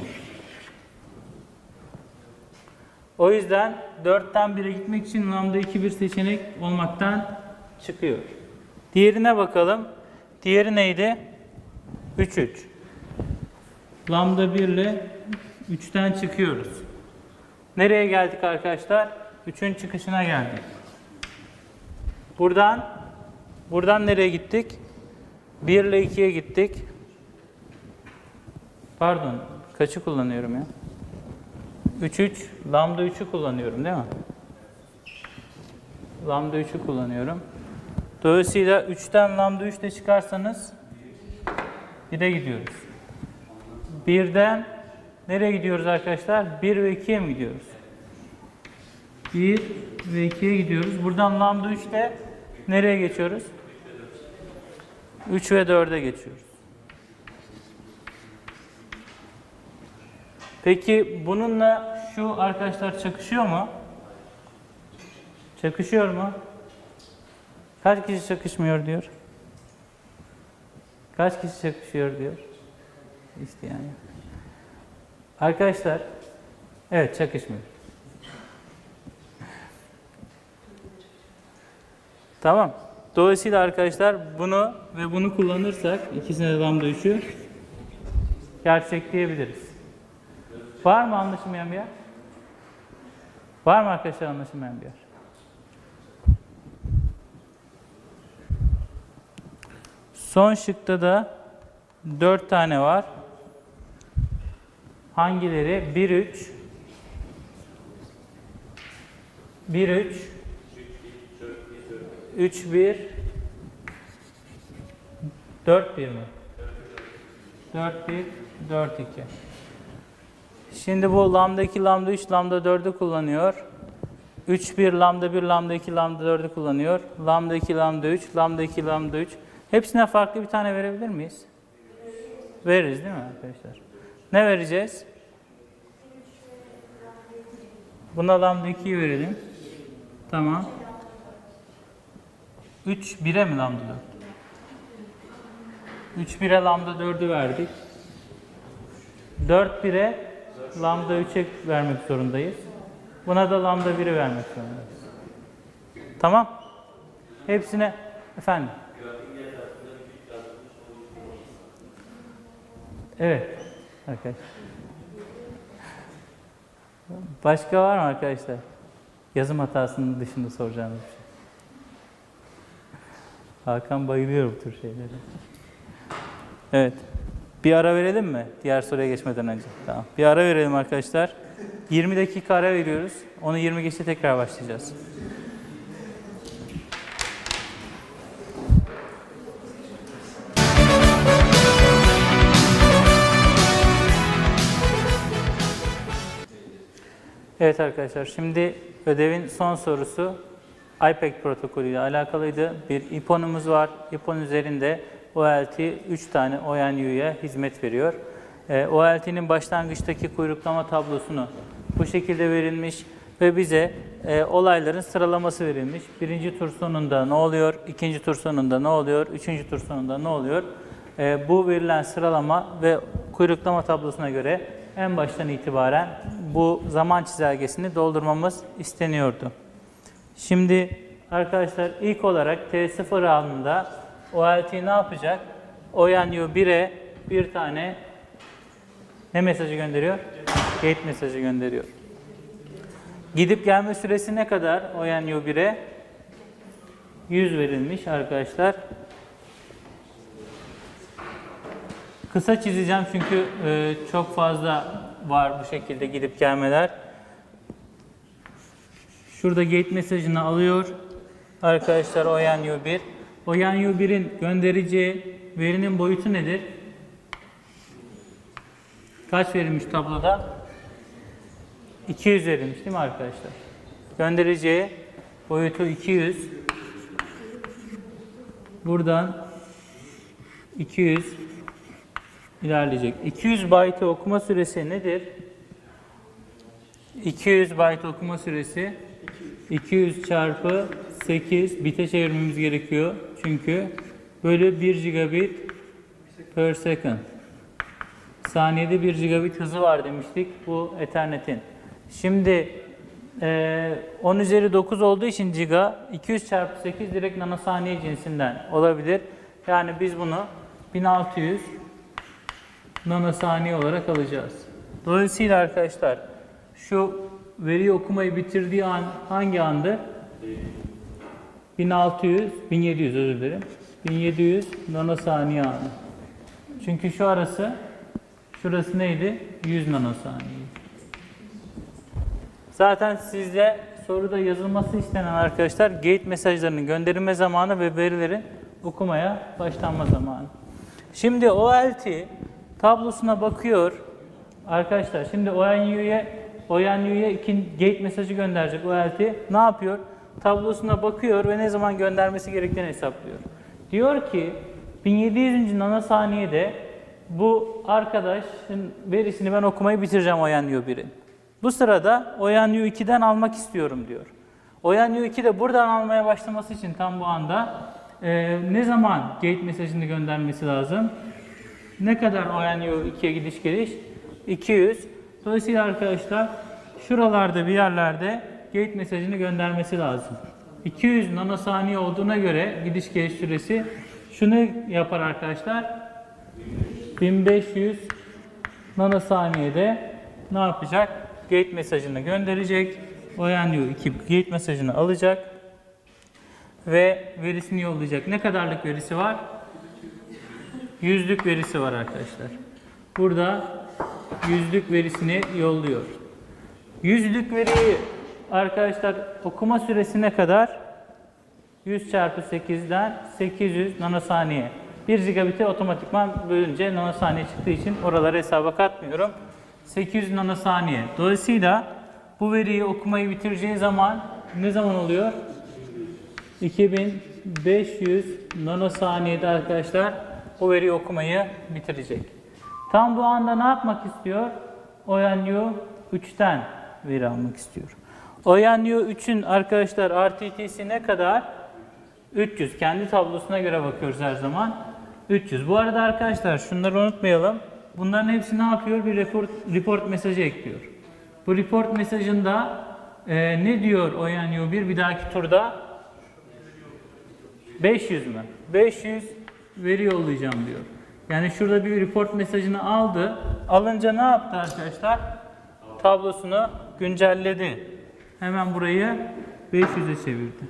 O yüzden dörtten bire gitmek için lambda iki bir seçenek olmaktan çıkıyor. Diğerine bakalım. Diğeri neydi? üç üç. Lambda bir ile üçten çıkıyoruz. Nereye geldik arkadaşlar? üçün çıkışına geldik. Buradan buradan nereye gittik? bir ile ikiye gittik. Pardon, kaçı kullanıyorum ya? üç üç, lambda üçü kullanıyorum değil mi? Lambda üçü kullanıyorum. Dolayısıyla üçten lambda üç de çıkarsanız bire gidiyoruz. birden nereye gidiyoruz arkadaşlar? bir ve ikiye mi gidiyoruz? bir ve ikiye gidiyoruz. Buradan lambda üçte nereye geçiyoruz? üç ve dörde geçiyoruz. Peki bununla şu arkadaşlar çakışıyor mu? Çakışıyor mu? Kaç kişi çakışmıyor diyor? Kaç kişi çakışıyor diyor? İşte yani. Arkadaşlar, evet çakışmıyor. Tamam. Dolayısıyla arkadaşlar bunu ve bunu kullanırsak ikisine de lambda üçü gerçekleyebiliriz. Var mı anlaşılmayan bir yer? Var mı arkadaşlar anlaşılmayan bir yer? Son şıkta da dört tane var. Hangileri? bir üç bir üç üç bir dört bir mi? dört bir dört iki. Şimdi bu lambda iki, lambda üç, lambda dördü kullanıyor. üç bir, lambda bir, lambda iki, lambda dördü kullanıyor. Lambda iki, lambda üç, lambda iki, lambda üç. Hepsine farklı bir tane verebilir miyiz? Veririz değil mi arkadaşlar? Ne vereceğiz? Buna lambda ikiyi verelim. Tamam. üç bire mi lambda dört? üç bire lambda dördü verdik. dört bire lambda üçe vermek zorundayız. Buna da lambda biri vermek zorundayız. Tamam. Hepsine efendim. Evet. Arkadaşlar. Başka var mı arkadaşlar? Yazım hatasının dışında soracağınız bir şey. Hakan bayılıyor bu tür şeylere. Evet. Bir ara verelim mi? Diğer soruya geçmeden önce. Tamam. Bir ara verelim arkadaşlar. yirmi dakika ara veriyoruz. Onu yirmi geçte tekrar başlayacağız. Evet arkadaşlar, şimdi ödevin son sorusu I P E C protokolü ile alakalıydı. Bir I P O N'umuz var. I P O N üzerinde O L T üç tane O N U'ya hizmet veriyor. E, O L T'nin başlangıçtaki kuyruklama tablosunu bu şekilde verilmiş ve bize e, olayların sıralaması verilmiş. Birinci tur sonunda ne oluyor? İkinci tur sonunda ne oluyor? Üçüncü tur sonunda ne oluyor? E, bu verilen sıralama ve kuyruklama tablosuna göre en baştan itibaren bu zaman çizelgesini doldurmamız isteniyordu. Şimdi arkadaşlar ilk olarak T sıfır anında O L T ne yapacak? O N U bire bir tane ne mesajı gönderiyor? Gate mesajı gönderiyor. Gidip gelme süresi ne kadar O N U bire? yüz verilmiş arkadaşlar. Kısa çizeceğim çünkü e, çok fazla var bu şekilde gidip gelmeler. Şurada gate mesajını alıyor. arkadaşlar O N U bir. O N U bir'in göndereceği verinin boyutu nedir? Kaç verilmiş tabloda? iki yüz verilmiş değil mi arkadaşlar? Göndereceği boyutu iki yüz. Buradan iki yüz ilerleyecek. iki yüz byte okuma süresi nedir? iki yüz byte okuma süresi iki yüz çarpı sekiz bite çevirmemiz gerekiyor. Çünkü bölü bir gigabit per second. Saniyede bir gigabit hızı var demiştik bu Ethernet'in. Şimdi e, on üzeri dokuz olduğu için giga iki yüz çarpı sekiz direkt nanosaniye cinsinden olabilir. Yani biz bunu bin altı yüz nanosaniye olarak alacağız. Dolayısıyla arkadaşlar şu veriyi okumayı bitirdiği an hangi andır? bin altı yüz, bin yedi yüz özür dilerim. bin yedi yüz nanosaniye anı. Çünkü şu arası, şurası neydi? yüz nanosaniye. Zaten sizde soruda yazılması istenen arkadaşlar gate mesajlarının gönderilme zamanı ve verilerin okumaya başlanma zamanı. Şimdi O L T tablosuna bakıyor. Arkadaşlar şimdi O N U'ya O N U'ya iki gate mesajı gönderecek O L T. Ne yapıyor? Tablosuna bakıyor ve ne zaman göndermesi gerektiğini hesaplıyor. Diyor ki bin yedi yüz. nanosaniyede bu arkadaşın verisini ben okumayı bitireceğim O N U bir'in. Bu sırada O N U iki'den almak istiyorum diyor. O N U iki de buradan almaya başlaması için tam bu anda e, ne zaman gate mesajını göndermesi lazım? Ne kadar O N U iki'ye gidiş geliş? iki yüz. Dolayısıyla arkadaşlar şuralarda bir yerlerde gate mesajını göndermesi lazım. iki yüz nanosaniye olduğuna göre gidiş geliş süresi şunu yapar arkadaşlar. bin beş yüz nanosaniyede ne yapacak? Gate mesajını gönderecek. O N U iki gate mesajını alacak ve verisini yollayacak. Ne kadarlık verisi var? Yüzlük verisi var arkadaşlar. Burada yüzlük verisini yolluyor. Yüzlük veriyi arkadaşlar okuma süresi ne kadar? yüz çarpı sekiz'den sekiz yüz nanosaniye. bir gigabit'e otomatikman bölünce nanosaniye çıktığı için oraları hesaba katmıyorum. sekiz yüz nanosaniye. Dolayısıyla bu veriyi okumayı bitireceği zaman ne zaman oluyor? iki bin beş yüz nanosaniyede arkadaşlar o veriyi okumayı bitirecek. Tam bu anda ne yapmak istiyor? O N U üç'ten veri almak istiyor. O N U üç'ün arkadaşlar R T T'si ne kadar? üç yüz. Kendi tablosuna göre bakıyoruz her zaman. üç yüz. Bu arada arkadaşlar şunları unutmayalım. Bunların hepsi ne yapıyor? Bir report, report mesajı ekliyor. Bu report mesajında e, ne diyor O N U bir bir dahaki turda? beş yüz mü? beş yüz veri yollayacağım diyor. Yani şurada bir report mesajını aldı. Alınca ne yaptı arkadaşlar? Tablosunu güncelledi. Hemen burayı beş yüz'e çevirdi.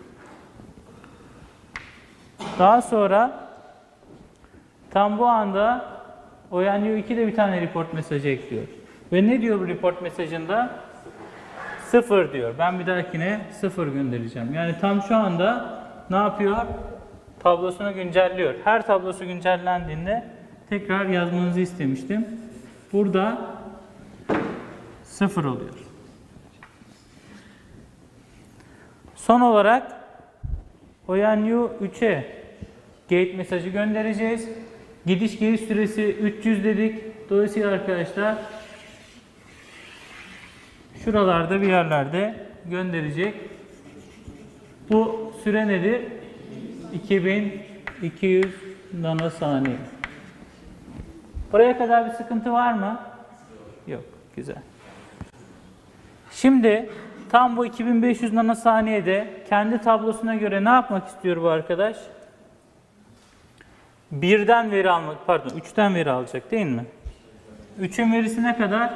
Daha sonra tam bu anda O N U iki de bir tane report mesajı ekliyor. Ve ne diyor bu report mesajında? sıfır diyor. Ben bir dahakine sıfır göndereceğim. Yani tam şu anda ne yapıyor? Tablosunu güncelliyor. Her tablosu güncellendiğinde tekrar yazmanızı istemiştim. Burada sıfır oluyor. Son olarak O N U üç'e gate mesajı göndereceğiz. Gidiş geliş süresi üç yüz dedik. Dolayısıyla arkadaşlar şuralarda bir yerlerde gönderecek. Bu süre nedir? iki bin iki yüz nanosaniye. Buraya kadar bir sıkıntı var mı? Yok. Güzel. Şimdi tam bu iki bin beş yüz nanosaniyede kendi tablosuna göre ne yapmak istiyor bu arkadaş? birden veri almak, pardon üçten veri alacak değil mi? üçün verisi ne kadar?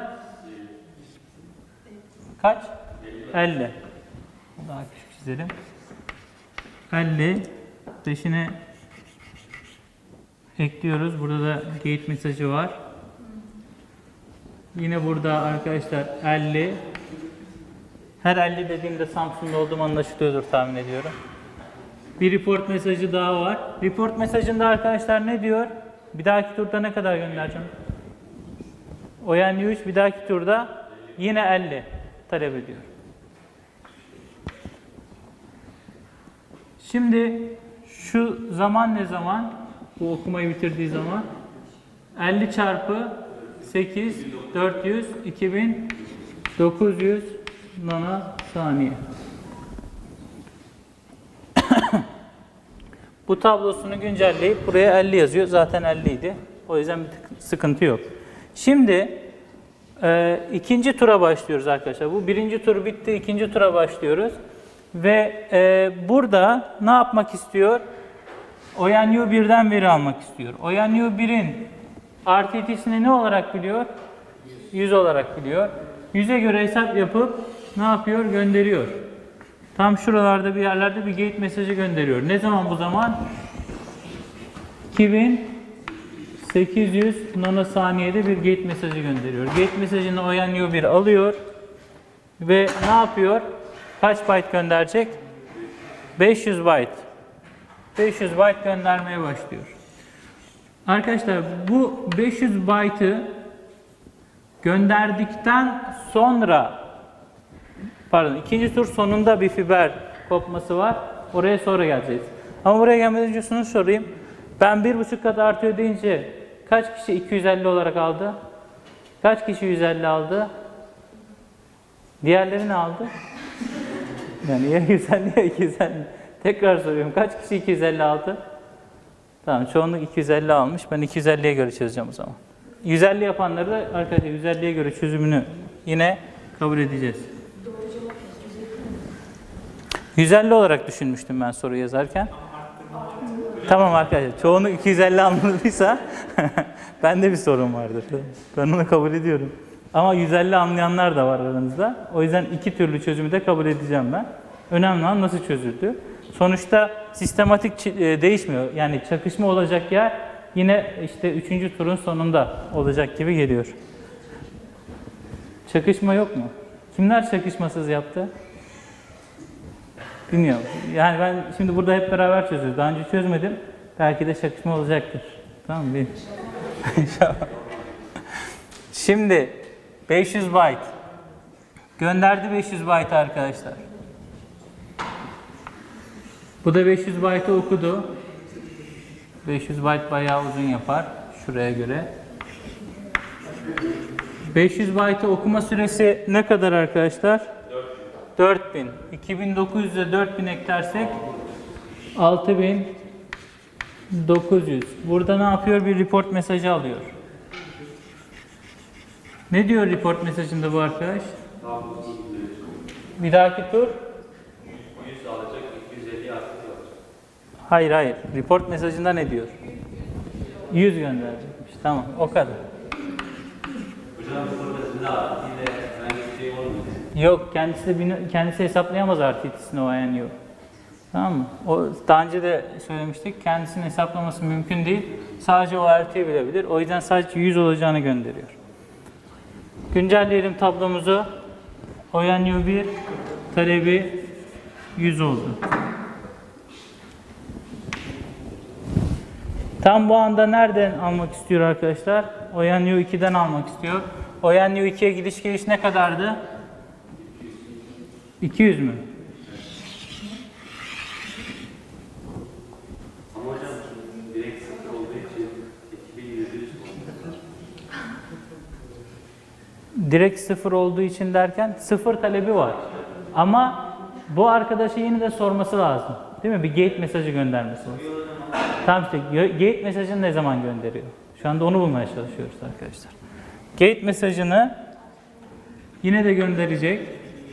Kaç? elli. Daha küçük çizelim. elli. Peşine ekliyoruz. Burada da gate mesajı var. Yine burada arkadaşlar elli. Her elli dediğimde Samsun'da olduğum anlaşılıyordur tahmin ediyorum. Bir report mesajı daha var. Report mesajında arkadaşlar ne diyor? Bir dahaki turda ne kadar göndereceğim? O yani üç, bir dahaki turda yine elli talep ediyor. Şimdi şu zaman ne zaman? Bu okumayı bitirdiği zaman elli çarpı sekiz, dört yüz, iki bin dokuz yüz nanosaniye. Bu tablosunu güncelleyip buraya elli yazıyor. Zaten elli idi. O yüzden bir sıkıntı yok. Şimdi e, ikinci tura başlıyoruz arkadaşlar. Bu birinci tur bitti. İkinci tura başlıyoruz. Ve e, burada ne yapmak istiyor? O N U birden veri almak istiyor. O N U birin R T T'sini ne olarak biliyor? yüz olarak biliyor. yüze göre hesap yapıp ne yapıyor? Gönderiyor. Tam şuralarda bir yerlerde bir gate mesajı gönderiyor. Ne zaman bu zaman? iki bin sekiz yüz nanosaniyede bir gate mesajı gönderiyor. Gate mesajını O N U bir alıyor ve ne yapıyor? Kaç byte gönderecek? beş yüz byte. beş yüz byte göndermeye başlıyor. Arkadaşlar bu beş yüz byte'ı gönderdikten sonra, pardon, ikinci tur sonunda bir fiber kopması var. Oraya sonra geleceğiz. Ama buraya gelmeden önce şunu sorayım. Ben bir buçuk kat artıyor deyince kaç kişi iki yüz elli olarak aldı? Kaç kişi yüz elli aldı? Diğerleri ne aldı? Yani ya yüz elli ya iki yüz elli. Tekrar soruyorum. Kaç kişi iki yüz elli aldı? Tamam, çoğunluk iki yüz elli almış. Ben iki yüz elliye göre çözeceğim o zaman. yüz elli yapanları da arkadaşlar yüz elliye göre çözümünü yine kabul edeceğiz. yüz elli olarak düşünmüştüm ben soru yazarken. Tamam arkadaşlar, çoğunluk iki yüz elli anladıysa bende bir sorun vardır. Ben onu kabul ediyorum. Ama yüz elli anlayanlar da var aranızda. O yüzden iki türlü çözümü de kabul edeceğim ben. Önemli olan nasıl çözüldü. Sonuçta sistematik değişmiyor. Yani çakışma olacak yer yine işte üçüncü turun sonunda olacak gibi geliyor. Çakışma yok mu? Kimler çakışmasız yaptı? Bilmiyorum. Yani ben şimdi burada hep beraber çözüyoruz. Daha önce çözmedim. Belki de çakışma olacaktır. Tamam mı? Şimdi beş yüz byte. Gönderdi beş yüz byte arkadaşlar. Bu da beş yüz byte'ı okudu. beş yüz byte bayağı uzun yapar şuraya göre. beş yüz byte'ı okuma süresi ne kadar arkadaşlar? dört bin. iki bin dokuz yüze dört bin eklersek altı bin dokuz yüz. Burada ne yapıyor? Bir report mesajı alıyor. Ne diyor report mesajında bu arkadaş? Bir dahaki tur yüz alacak, iki yüz elli artık alacak. hayır hayır. Report mesajında ne diyor? yüz gönderecekmiş. Tamam, o kadar. Hocam burada ne var? Yine herhangi bir şey olmuyor. Yok, kendisi de kendisi hesaplayamaz R T T'sini o yani yok. Tamam mı? O daha önce de söylemiştik. Kendisinin hesaplaması mümkün değil. Sadece o R T bilebilir. O yüzden sadece yüz olacağını gönderiyor. Güncelleyelim tablomuzu. O yani bir talebi yüz oldu. Tam bu anda nereden almak istiyor arkadaşlar? O yani iki'den almak istiyor. O yani iki'ye gidiş geliş ne kadardı? iki yüz mü? Ama hocam direkt sıfır olduğu için iki bin yüz yüz Direkt sıfır olduğu için derken sıfır talebi var. Ama bu arkadaşa yine de sorması lazım. Değil mi? Bir gate mesajı göndermesi lazım. Tamam işte gate mesajını ne zaman gönderiyor? Şu anda onu bulmaya çalışıyoruz arkadaşlar. Gate mesajını yine de gönderecek.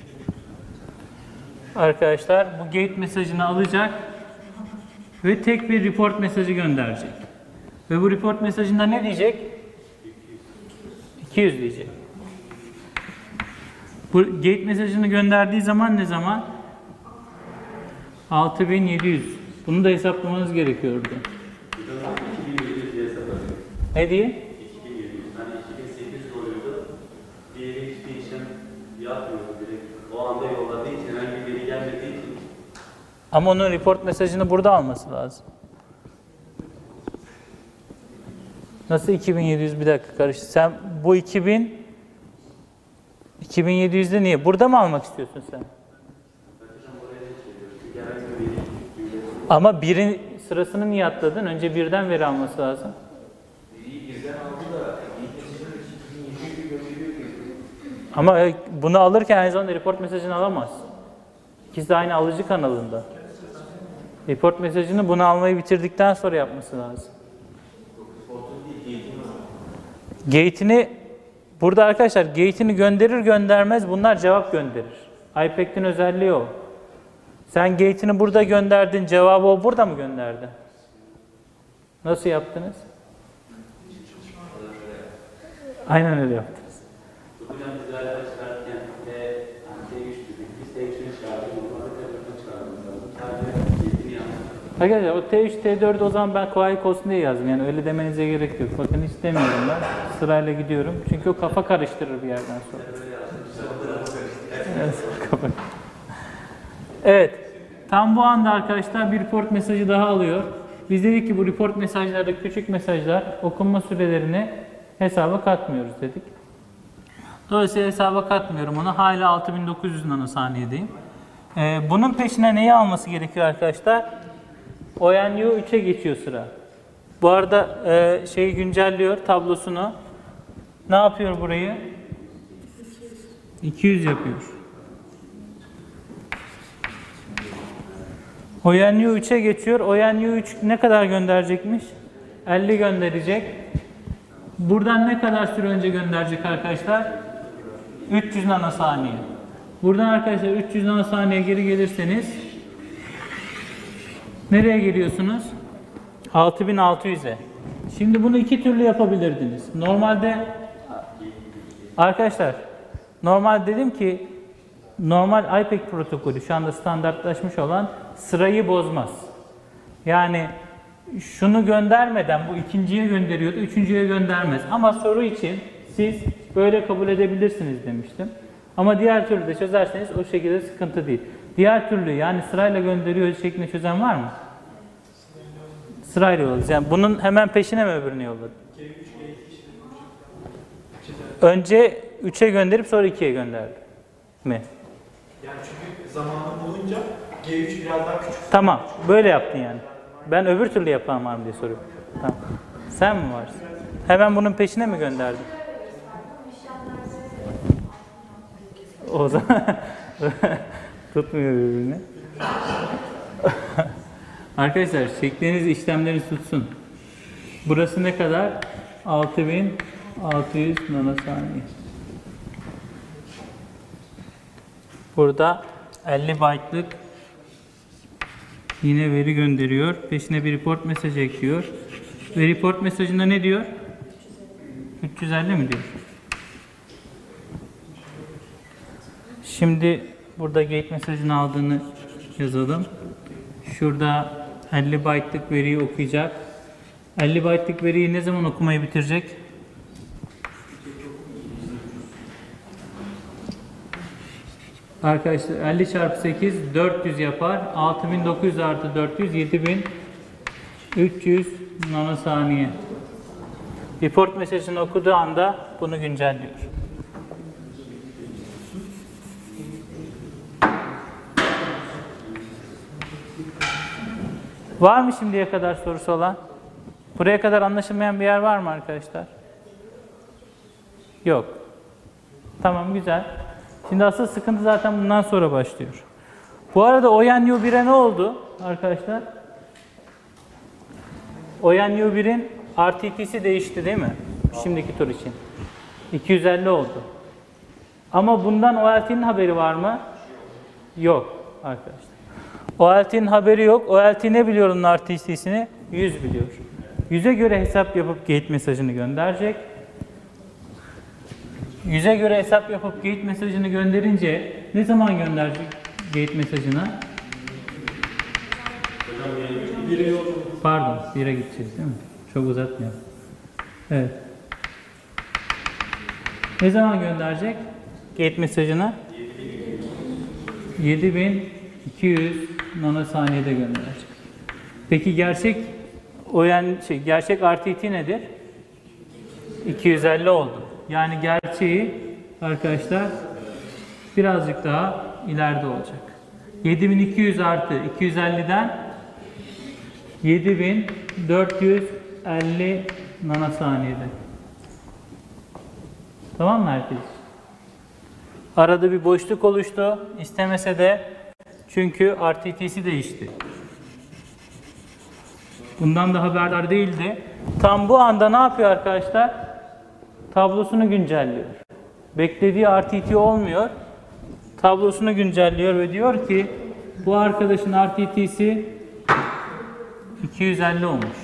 Arkadaşlar bu gate mesajını alacak ve tek bir report mesajı gönderecek. Ve bu report mesajında ne diyecek? iki yüz diyecek. Bu gate mesajını gönderdiği zaman ne zaman? altı bin yedi yüz. Bunu da hesaplamanız gerekiyordu. iki bin yedi yüz diye hesaplanıyor. Ne diye? iki bin yedi yüz. Hani iki bin sekiz yüz oluyordu. Diğeri hiçbir işlem yapmıyordu direkt. O anda yolladığı için herhangi bir veri gelmediği için. Ama onun report mesajını burada alması lazım. Nasıl iki bin yedi yüz? Bir dakika karıştı. Sen bu iki bin iki bin yedi yüzde niye? Burada mı almak istiyorsun sen? Ama birin sırasını niye atladın? Önce birden veri alması lazım. Ama bunu alırken aynı zamanda report mesajını alamaz. İkisi de aynı alıcı kanalında. Report mesajını bunu almayı bitirdikten sonra yapması lazım. Gate'ini burada arkadaşlar gate'ini gönderir göndermez bunlar cevap gönderir. iPac'in özelliği o. Sen gate'ini burada gönderdin, cevabı o burada mı gönderdi? Nasıl yaptınız? Aynen öyle yaptınız. Hocam biz galiba çıkartırken T üç dedik. Biz T üç'ünü çıkardık. Normalde T dört'ünü çıkarmamız lazım. Sadece gate'ini yanlış. Arkadaşlar o T üç, T dört o zaman ben kolaylık olsun diye yazdım. Yani öyle demenize gerek yok. Bakın hiç demiyorum ben. Sırayla gidiyorum. Çünkü o kafa karıştırır bir yerden sonra. Evet, kafa. Evet. Tam bu anda arkadaşlar bir report mesajı daha alıyor. Biz dedik ki bu report mesajlarda küçük mesajlar okunma sürelerini hesaba katmıyoruz dedik. Dolayısıyla hesaba katmıyorum onu. Hala altı bin dokuz yüz nanosaniyedeyim. Ee, bunun peşine neyi alması gerekiyor arkadaşlar? O N U üçe geçiyor sıra. Bu arada e, şeyi güncelliyor tablosunu. Ne yapıyor burayı? iki yüz yapıyor. O N U üçe geçiyor. O N U üç ne kadar gönderecekmiş? elli gönderecek. Buradan ne kadar süre önce gönderecek arkadaşlar? üç yüz nanosaniye. Buradan arkadaşlar üç yüz nanosaniye geri gelirseniz nereye geliyorsunuz? altı bin altı yüze. Şimdi bunu iki türlü yapabilirdiniz. Normalde arkadaşlar normal dedim ki normal iPac protokolü şu anda standartlaşmış olan sırayı bozmaz. Yani şunu göndermeden bu ikinciye gönderiyordu, üçüncüye göndermez. Ama soru için siz böyle kabul edebilirsiniz demiştim. Ama diğer türlü de çözerseniz o şekilde sıkıntı değil. Diğer türlü yani sırayla gönderiyor şeklinde çözen var mı? Sırayla yolladınız. Yani bunun hemen peşine mi öbürünü yolladın? Önce üçe gönderip sonra ikiye gönderdi mi? Yani çünkü zamanı bulunca G üç biraz daha küçük. Tamam. Böyle yaptın yani. Ben öbür türlü yapan var mı diye soruyorum. Tamam. Sen mi varsın? Hemen bunun peşine mi gönderdin? O zaman tutmuyor birbirini. Arkadaşlar çektiğiniz işlemleri tutsun. Burası ne kadar? altı bin altı yüz nanosaniye. Burada elli byte'lık yine veri gönderiyor. Peşine bir report mesajı ekliyor. Ve report mesajında ne diyor? üç yüz elli mi diyor? Şimdi burada gate mesajını aldığını yazalım. Şurada elli byte'lık veriyi okuyacak. elli byte'lık veriyi ne zaman okumayı bitirecek? Arkadaşlar elli çarpı sekiz dört yüz yapar. altı bin dokuz yüz artı dört yüz yedi bin üç yüz nanosaniye. Report mesajını okuduğu anda bunu güncelliyor. Var mı şimdiye kadar sorusu olan? Buraya kadar anlaşılmayan bir yer var mı arkadaşlar? Yok. Tamam, güzel. Şimdi asıl sıkıntı zaten bundan sonra başlıyor. Bu arada O N U bir'e ne oldu arkadaşlar? O N U bir'in R T T'si değişti değil mi? Şimdiki tur için. iki yüz elli oldu. Ama bundan O L T'nin haberi var mı? Yok arkadaşlar. O L T'nin haberi yok. O L T ne biliyor onun R T C'sini? yüz biliyor. yüze göre hesap yapıp gate mesajını gönderecek. yüze göre hesap yapıp gate mesajını gönderince ne zaman gönderecek gate mesajını? Pardon, bire gideceğiz değil mi? Çok uzatmayalım. Evet. Ne zaman gönderecek gate mesajını? yedi bin iki yüz nanosaniyede gönderecek. Peki gerçek o yani şey, gerçek R T T nedir? iki yüz elli oldu. Yani gerçeği arkadaşlar birazcık daha ileride olacak. yedi bin iki yüz artı iki yüz elliden yedi bin dört yüz elli nanosaniyede. Tamam mı herkes? Arada bir boşluk oluştu. İstemese de, çünkü R T T'si değişti. Bundan da haberdar değildi. Tam bu anda ne yapıyor arkadaşlar? Tablosunu güncelliyor. Beklediği R T T olmuyor. Tablosunu güncelliyor ve diyor ki bu arkadaşın R T T'si iki yüz elli olmuş.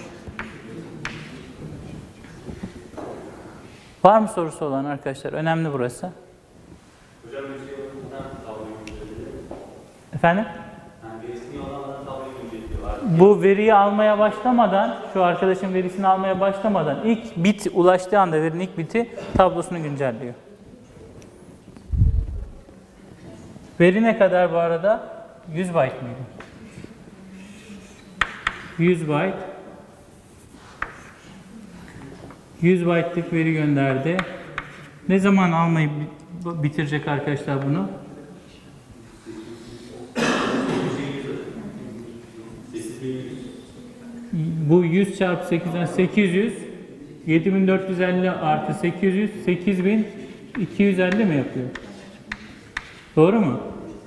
Var mı sorusu olan arkadaşlar? Önemli burası. Hocam bir şey olmadan tabloyu güncelliyor. Efendim? Yani resmi olanların tabloyu güncelliyorlar. Bu veriyi almaya başlamadan, şu arkadaşın verisini almaya başlamadan ilk bit ulaştığı anda verinin ilk biti tablosunu güncelliyor. Veri ne kadar bu arada? yüz byte mıydı? yüz byte. yüz byte'lık veri gönderdi. Ne zaman almayı bitirecek arkadaşlar bunu? Bu yüz çarpı sekizden sekiz yüz, yedi bin dört yüz elli artı sekiz yüz, sekiz bin iki yüz elli mi yapıyor? Doğru mu?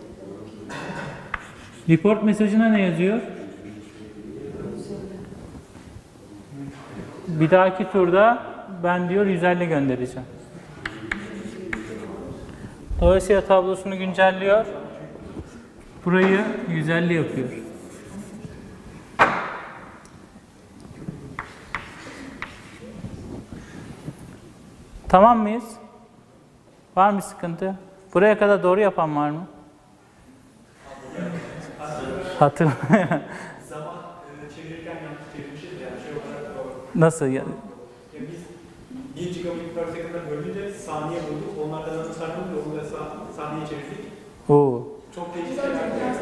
Report mesajına ne yazıyor? Bir dahaki turda ben diyor yüz elli göndereceğim. Dolayısıyla tablosunu güncelliyor. Burayı yüz elli yapıyor. Tamam mıyız? Var mı sıkıntı? Buraya kadar doğru yapan var mı? Hatır. Zaman e, çevirirken yanlış çevirmişiz yani şey olarak doğru. Nasıl ya? Ya biz bir gigabit per second'a bölünce saniye bulduk. Onlardan nasıl sarılınca onu da sa- saniye çevirdik. Oo. Çok değişik şeyler.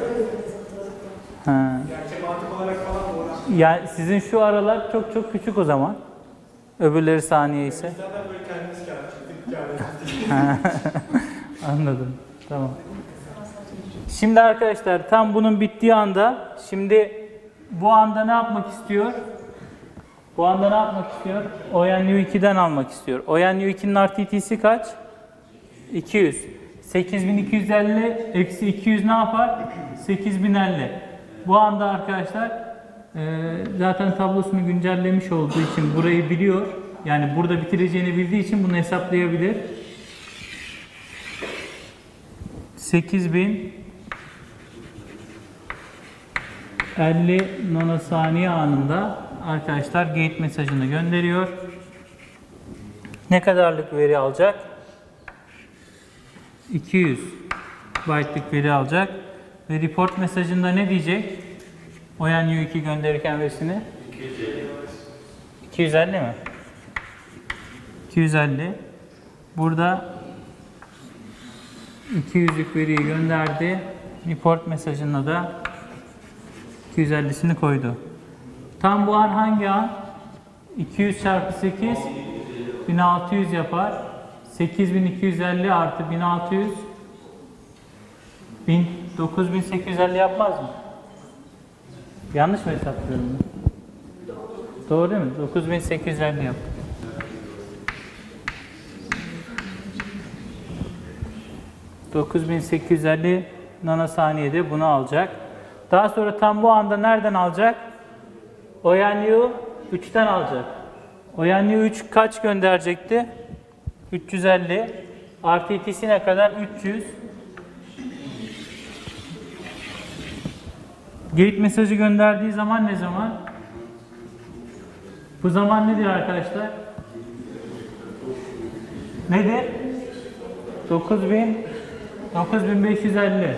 Ha. Gerçi mantık olarak falan doğru. Yani sizin şu aralar çok çok küçük o zaman. Öbürleri saniye ise. Biz zaten böyle kendimiz kâr çıktık, kâr ettik. Anladım. Tamam. Şimdi arkadaşlar tam bunun bittiği anda, şimdi bu anda ne yapmak istiyor? Bu anda ne yapmak istiyor? O N U iki'den almak istiyor. O N U iki'nin R T T'si kaç? iki yüz. sekiz bin iki yüz elli eksi iki yüz ne yapar? sekiz bin elli. Bu anda arkadaşlar e, zaten tablosunu güncellemiş olduğu için burayı biliyor. Yani burada bitireceğini bildiği için bunu hesaplayabilir. sekiz bin elli nanosaniye anında arkadaşlar gate mesajını gönderiyor. Ne kadarlık veri alacak? iki yüz byte'lık veri alacak. Ve report mesajında ne diyecek? O N U iki gönderirken verisini? iki yüz elli mi? iki yüz elli. Burada iki yüzlük veriyi gönderdi. Report mesajına da iki yüz ellisini koydu. Tam bu an hangi an? iki yüz çarpı sekiz bin altı yüz yapar. sekiz bin iki yüz elli artı bin altı yüz dokuz bin sekiz yüz elli yapmaz mı? Yanlış mı hesaplıyorum? Doğru değil mi? dokuz bin sekiz yüz elli yap. dokuz bin sekiz yüz elli nanosaniyede bunu alacak. Daha sonra tam bu anda nereden alacak? O N U üçten alacak. O N U üç kaç gönderecekti? üç yüz elli. R T T'sine kadar üç yüz. Gate mesajı gönderdiği zaman ne zaman? Bu zaman nedir arkadaşlar? Nedir? dokuz bin dokuz bin beş yüz elli.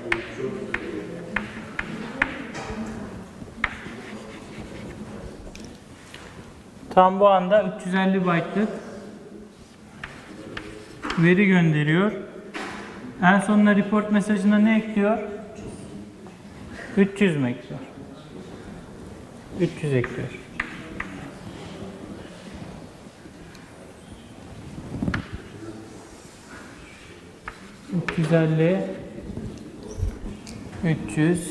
Tam bu anda üç yüz elli byte'lık veri gönderiyor. En sonuna report mesajına ne ekliyor? üç yüz mü ekliyor? üç yüz ekliyor. üç yüz elli, üç yüz.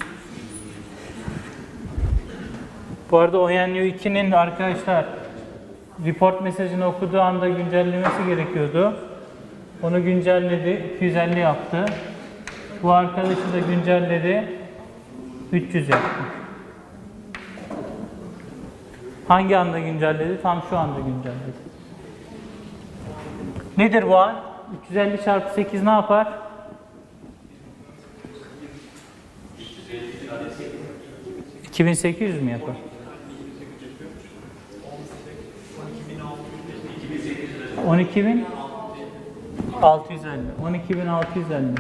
Bu arada O N U iki'nin arkadaşlar report mesajını okuduğu anda güncellemesi gerekiyordu. Onu güncelledi, iki yüz elli yaptı. Bu arkadaşı da güncelledi, üç yüz yaptı. Hangi anda güncelledi? Tam şu anda güncelledi. Nedir bu an? üç yüz elli çarpı sekiz ne yapar? iki bin sekiz yüz mü yapar? on iki bin altı yüz elli. on iki bin altı yüz elli.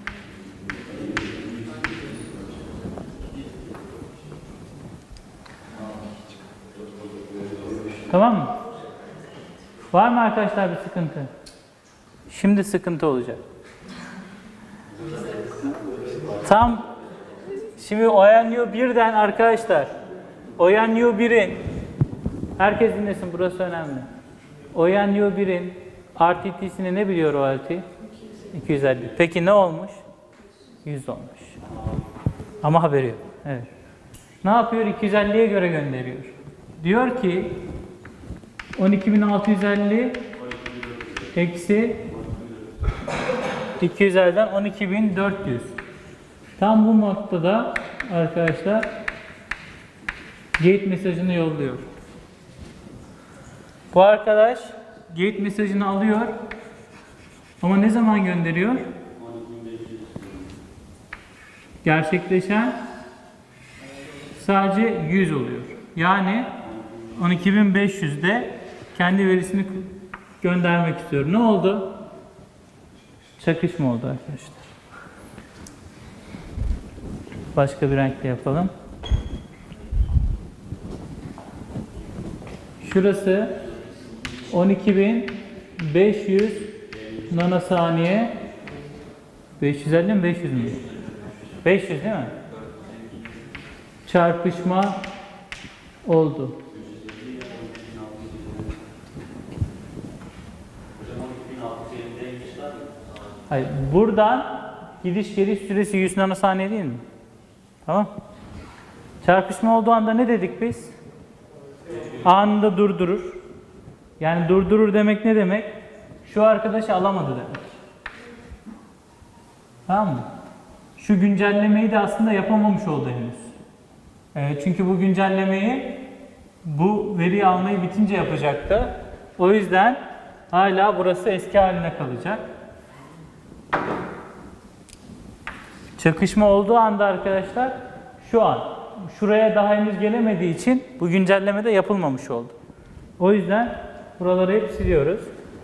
Tamam mı? Var mı arkadaşlar bir sıkıntı? Şimdi sıkıntı olacak. Tam şimdi O N U bir'den arkadaşlar O N U bir'in herkes dinlesin, burası önemli. O N U bir'in R T T'sini ne biliyor O L T? iki yüz elli. Peki ne olmuş? yüz olmuş. Ama haberi yok. Evet. Ne yapıyor? iki yüz elli'ye göre gönderiyor. Diyor ki on iki bin altı yüz elli eksi iki yüz elli'den on iki bin dört yüz. Tam bu noktada arkadaşlar gate mesajını yolluyor. Bu arkadaş gate mesajını alıyor ama ne zaman gönderiyor? Gerçekleşen sadece yüz oluyor. Yani on iki bin beş yüz'de kendi verisini göndermek istiyor. Ne oldu? Çakışma oldu arkadaşlar. Başka bir renkle yapalım. Şurası on iki bin beş yüz nanosaniye. beş yüz elli mi beş yüz mü? beş yüz değil mi? Çarpışma oldu. Hayır, buradan gidiş geliş süresi yüz nanosaniye değil mi? Tamam. Çarpışma olduğu anda ne dedik biz? Anında durdurur. Yani durdurur demek ne demek? Şu arkadaşı alamadı demek. Tamam mı? Şu güncellemeyi de aslında yapamamış oldu henüz. E, çünkü bu güncellemeyi bu veriyi almayı bitince yapacaktı. O yüzden hala burası eski haline kalacak. Çakışma olduğu anda arkadaşlar şu an şuraya daha henüz gelemediği için bu güncelleme de yapılmamış oldu. O yüzden buraları hep siliyoruz.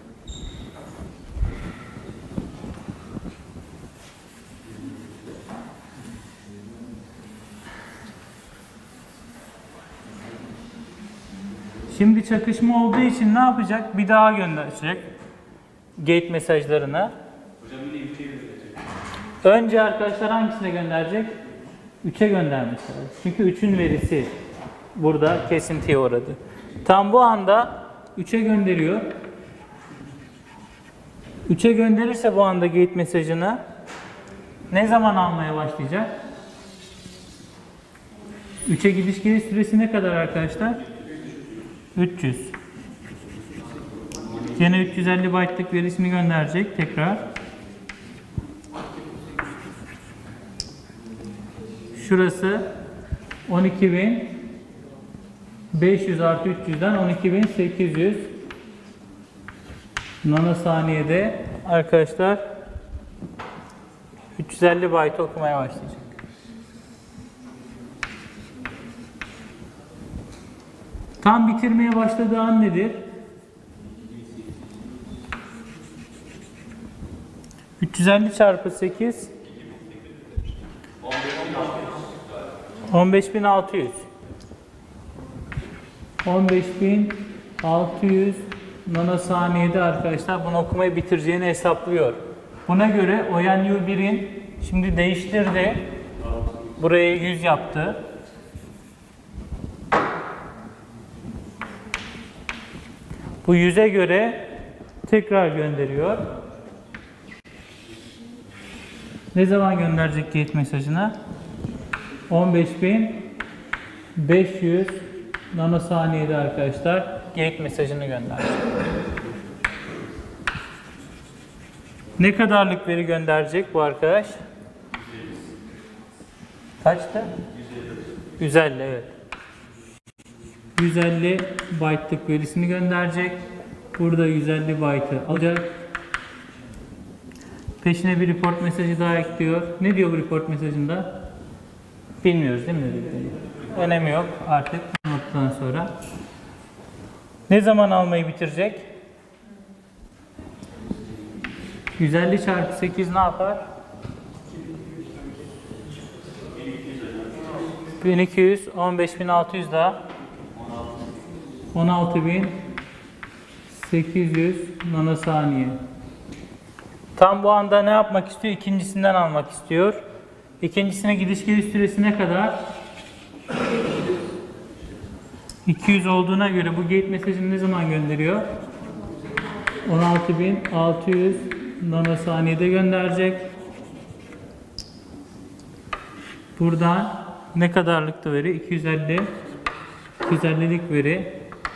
Şimdi çakışma olduğu için ne yapacak? Bir daha gönderecek gate mesajlarına. Hocam yine üçe gönderecek. Önce arkadaşlar hangisine gönderecek? üçe göndermesi lazım. Çünkü üçün verisi burada kesintiye uğradı. Tam bu anda üçe gönderiyor. üçe gönderirse bu anda gate mesajını ne zaman almaya başlayacak? üçe gidiş geliş süresi ne kadar arkadaşlar? üç yüz. Yine üç yüz elli byte'lık verisini gönderecek tekrar. Şurası on iki bin beş yüz artı üç yüz'den on iki bin sekiz yüz nanosaniyede arkadaşlar üç yüz elli byte okumaya başlayacak. Tam bitirmeye başladığı an nedir? üç yüz elli çarpı sekiz on beş bin altı yüz on beş bin altı yüz nanosaniyede arkadaşlar bunu okumayı bitireceğini hesaplıyor. Buna göre O N U bir'in şimdi değiştirdi. Buraya yüz yaptı. Bu yüze göre tekrar gönderiyor. Ne zaman gönderecek gate mesajını? on beş bin beş yüz nanosaniyede arkadaşlar gate mesajını gönderecek. Ne kadarlık veri gönderecek bu arkadaş? Kaçtı? yüz elli, evet. yüz elli byte'lık verisini gönderecek. Burada yüz elli byte'ı alacak. Peşine bir report mesajı daha ekliyor. Ne diyor bu report mesajında? Bilmiyoruz değil mi? Önemi yok artık bu noktadan sonra. Ne zaman almayı bitirecek? yüz elli çarpı sekiz ne yapar? bin iki yüz, on beş bin altı yüz daha on altı bin sekiz yüz nanosaniye. Tam bu anda ne yapmak istiyor? İkincisinden almak istiyor. İkincisine gidiş geliş süresi ne kadar? iki yüz olduğuna göre bu gate mesajını ne zaman gönderiyor? on altı bin altı yüz nanosaniyede gönderecek. Buradan ne kadarlıktı veri? iki yüz elli. iki yüz ellilik veri.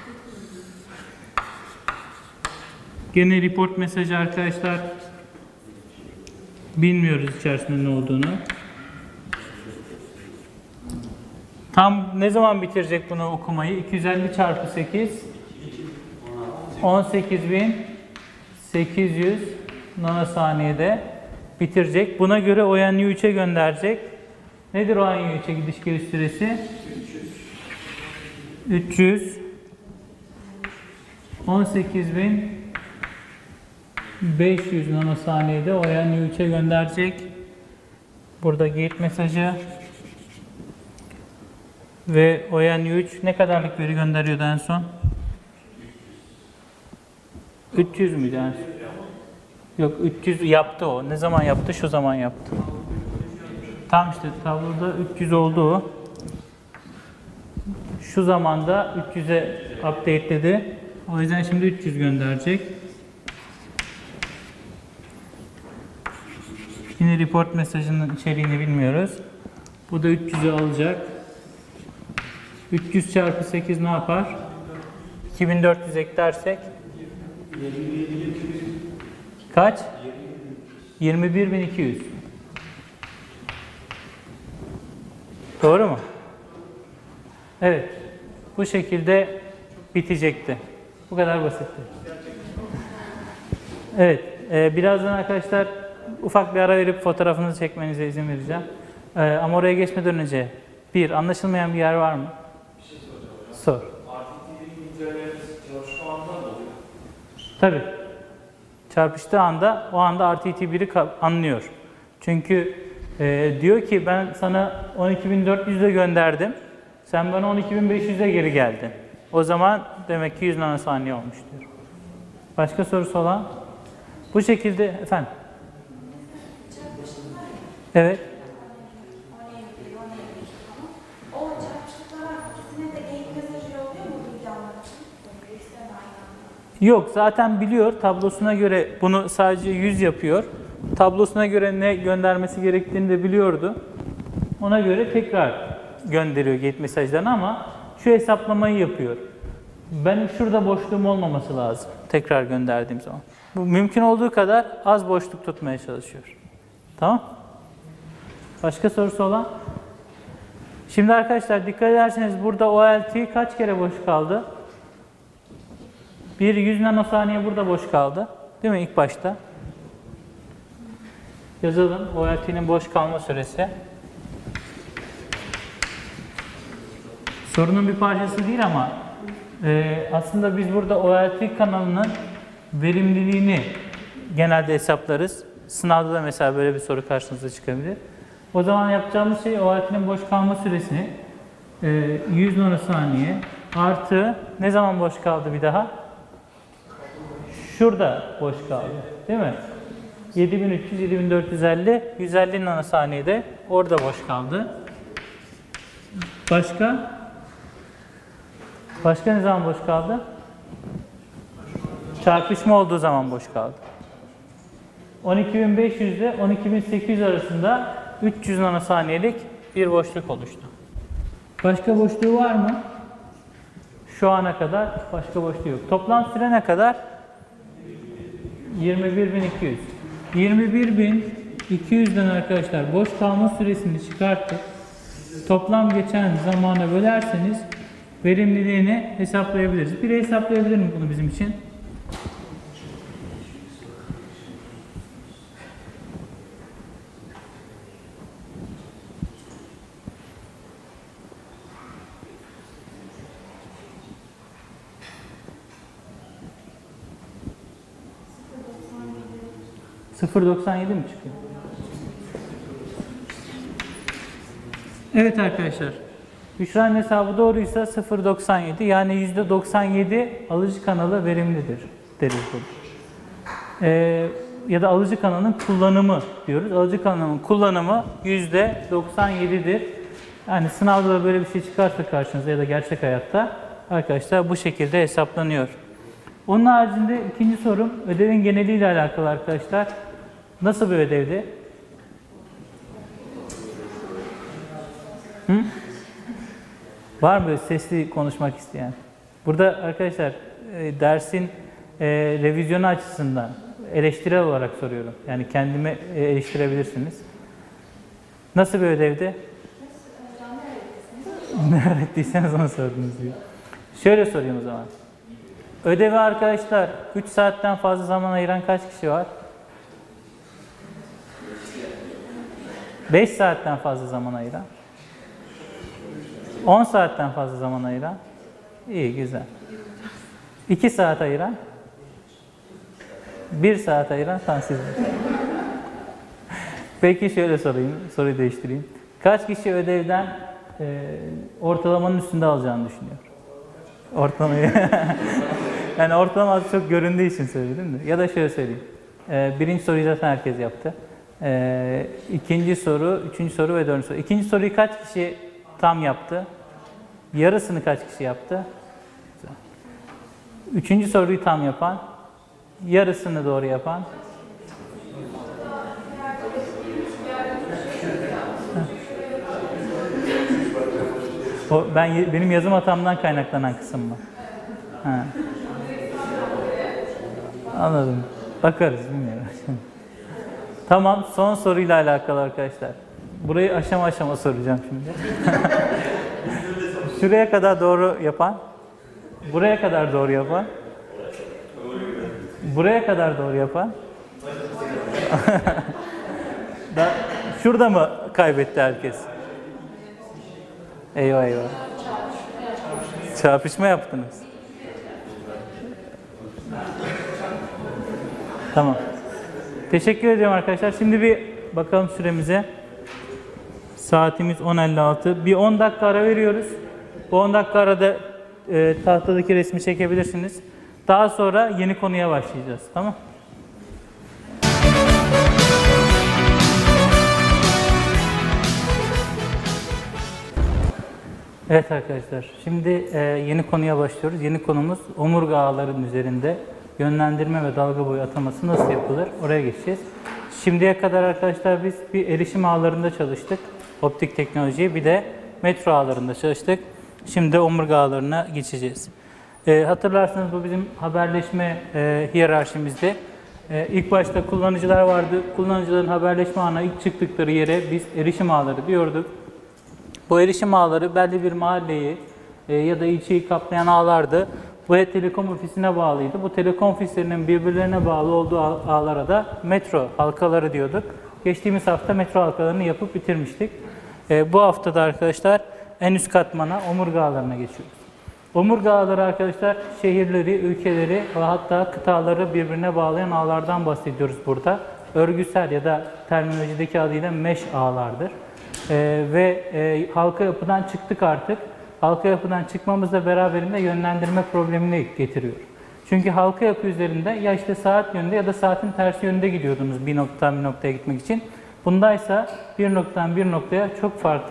Gene report mesajı arkadaşlar. Bilmiyoruz içerisinde ne olduğunu. Tam ne zaman bitirecek bunu okumayı? iki yüz elli çarpı sekiz on sekiz bin sekiz yüz nanosaniyede bitirecek. Buna göre O N U üçe gönderecek. Nedir O N U üçe gidiş geliş süresi? üç yüz on sekiz bin beş yüz nanosaniyede O N U üçe gönderecek. Burada gate mesajı ve O N U üç ne kadarlık veri gönderiyordu en son? üç yüz müydü en son? Yok, üç yüz yaptı o. Ne zaman yaptı? Şu zaman yaptı. Tam işte tabloda üç yüz oldu o. Şu zamanda üç yüze update'ledi. O yüzden şimdi üç yüz gönderecek. Yine report mesajının içeriğini bilmiyoruz. Bu da üç yüzü alacak. üç yüz çarpı sekiz ne yapar? iki bin dört yüz eklersek kaç? yirmi bir bin iki yüz. Doğru mu? Evet. Bu şekilde bitecekti. Bu kadar basitti. Evet. E, birazdan arkadaşlar ufak bir ara verip fotoğrafınızı çekmenize izin vereceğim. E, ama oraya geçmeden önce bir, anlaşılmayan bir yer var mı? Bir şey soracağım hocam. Sor. R T T'nin güncellemesi çalışma anda mı oluyor? Tabii. Çarpıştığı anda o anda R T T biri anlıyor. Çünkü e, diyor ki ben sana on iki bin dört yüz'e gönderdim. Sen bana on iki bin beş yüz'e geri geldin. O zaman demek ki yüz nanosaniye olmuş diyor. Başka sorusu olan? Bu şekilde efendim. Evet. O çarpışıklar ikisine de gate mesajı oluyor mu bilgi almak için? İkisine de aynı anda. Yok, zaten biliyor. Tablosuna göre bunu sadece yüz yapıyor. Tablosuna göre ne göndermesi gerektiğini de biliyordu. Ona göre tekrar gönderiyor gate mesajlarını ama şu hesaplamayı yapıyor. Benim şurada boşluğum olmaması lazım tekrar gönderdiğim zaman. Bu mümkün olduğu kadar az boşluk tutmaya çalışıyor. Tamam? Başka sorusu olan? Şimdi arkadaşlar dikkat ederseniz burada O L T kaç kere boş kaldı? Bir yüz nanosaniye burada boş kaldı. Değil mi ilk başta? Yazalım. O L T'nin boş kalma süresi. Sorunun bir parçası değil ama e, aslında biz burada O L T kanalının verimliliğini genelde hesaplarız. Sınavda da mesela böyle bir soru karşınıza çıkabilir. O zaman yapacağımız şey O L T'nin boş kalma süresini e, yüz nanosaniye artı ne zaman boş kaldı bir daha? Şurada boş kaldı. Değil mi? yedi bin üç yüz, yedi bin dört yüz elli, yüz elli nanosaniyede orada boş kaldı. Başka? Başka ne zaman boş kaldı? Çarpışma olduğu zaman boş kaldı. on iki bin beş yüz ile on iki bin sekiz yüz arasında üç yüz nanosaniyelik bir boşluk oluştu. Başka boşluğu var mı? Şu ana kadar başka boşluğu yok. Toplam süre ne kadar? yirmi bir bin iki yüz. yirmi bir bin iki yüzden arkadaşlar boş kalma süresini çıkartıp toplam geçen zamana bölerseniz verimliliğini hesaplayabiliriz. Biri hesaplayabilir mi bunu bizim için? sıfır virgül doksan yedi mi çıkıyor? Evet arkadaşlar. Büşra'nın hesabı doğruysa sıfır virgül doksan yedi, yani yüzde doksan yedi alıcı kanalı verimlidir deriz burada. Ee, ya da alıcı kanalının kullanımı diyoruz. Alıcı kanalının kullanımı yüzde doksan yedidir. Yani sınavda da böyle bir şey çıkarsa karşınıza ya da gerçek hayatta arkadaşlar bu şekilde hesaplanıyor. Onun haricinde ikinci sorum ödevin geneliyle alakalı arkadaşlar. Nasıl bir ödevdi? Hı? Var mı böyle sesli konuşmak isteyen? Burada arkadaşlar e, dersin e, revizyonu açısından eleştirel olarak soruyorum. Yani kendime e, eleştirebilirsiniz. Nasıl bir ödevdi? Ne öğrettiyseniz onu sordunuz diyor. Şöyle sorayım o zaman. Ödevi arkadaşlar üç saatten fazla zaman ayıran kaç kişi var? beş saatten fazla zaman ayıran? on saatten fazla zaman ayıran? İyi, güzel. iki saat ayıran? bir saat ayıran? Tam siz. Peki şöyle sorayım, soruyu değiştireyim. Kaç kişi ödevden e, ortalamanın üstünde alacağını düşünüyor? Ortalamayı. Yani ortalama az çok göründüğü için söyledim de. Ya da şöyle söyleyeyim. Ee, birinci soruyu zaten herkes yaptı. Ee, ikinci soru, üçüncü soru ve dördüncü soru. İkinci soruyu kaç kişi tam yaptı? Yarısını kaç kişi yaptı? Güzel. Üçüncü soruyu tam yapan, yarısını doğru yapan. O, ben benim yazım hatamdan kaynaklanan kısım mı? Ha. Anladım. Bakarız, bilmiyorum. Tamam, son soruyla alakalı arkadaşlar. Burayı aşama aşama soracağım şimdi. Şuraya kadar doğru yapan, buraya kadar doğru yapan, buraya kadar doğru yapan. da, şurada mı kaybetti herkes? Eyvah eyvah. Çarpışma yaptınız. Tamam. Teşekkür ediyorum arkadaşlar. Şimdi bir bakalım süremize. Saatimiz on elli altı. Bir on dakika ara veriyoruz. Bu on dakika arada e, tahtadaki resmi çekebilirsiniz. Daha sonra yeni konuya başlayacağız. Tamam? Evet arkadaşlar. Şimdi e, yeni konuya başlıyoruz. Yeni konumuz omurga ağların üzerinde yönlendirme ve dalga boyu ataması nasıl yapılır? Oraya geçeceğiz. Şimdiye kadar arkadaşlar biz bir erişim ağlarında çalıştık. Optik teknolojiyi, bir de metro ağlarında çalıştık. Şimdi omurga ağlarına geçeceğiz. E, hatırlarsanız bu bizim haberleşme e, hiyerarşimizde. E, ilk başta kullanıcılar vardı. Kullanıcıların haberleşme ağına ilk çıktıkları yere biz erişim ağları diyorduk. Bu erişim ağları belli bir mahalleyi e, ya da ilçeyi kaplayan ağlardı. Bu telekom ofisine bağlıydı. Bu telekom ofislerinin birbirlerine bağlı olduğu ağlara da metro halkaları diyorduk. Geçtiğimiz hafta metro halkalarını yapıp bitirmiştik. E, bu hafta da arkadaşlar en üst katmana, omurga ağlarına geçiyoruz. Omurga ağları arkadaşlar şehirleri, ülkeleri ve hatta kıtaları birbirine bağlayan ağlardan bahsediyoruz burada. Örgüsel ya da terminolojideki adıyla mesh ağlardır. E, ve e, halka yapıdan çıktık artık. Halka yapıdan çıkmamızla beraberinde yönlendirme problemini getiriyor. Çünkü halka yapı üzerinde ya işte saat yönünde ya da saatin tersi yönünde gidiyordunuz bir noktadan bir noktaya gitmek için. Bundaysa bir noktadan bir noktaya çok farklı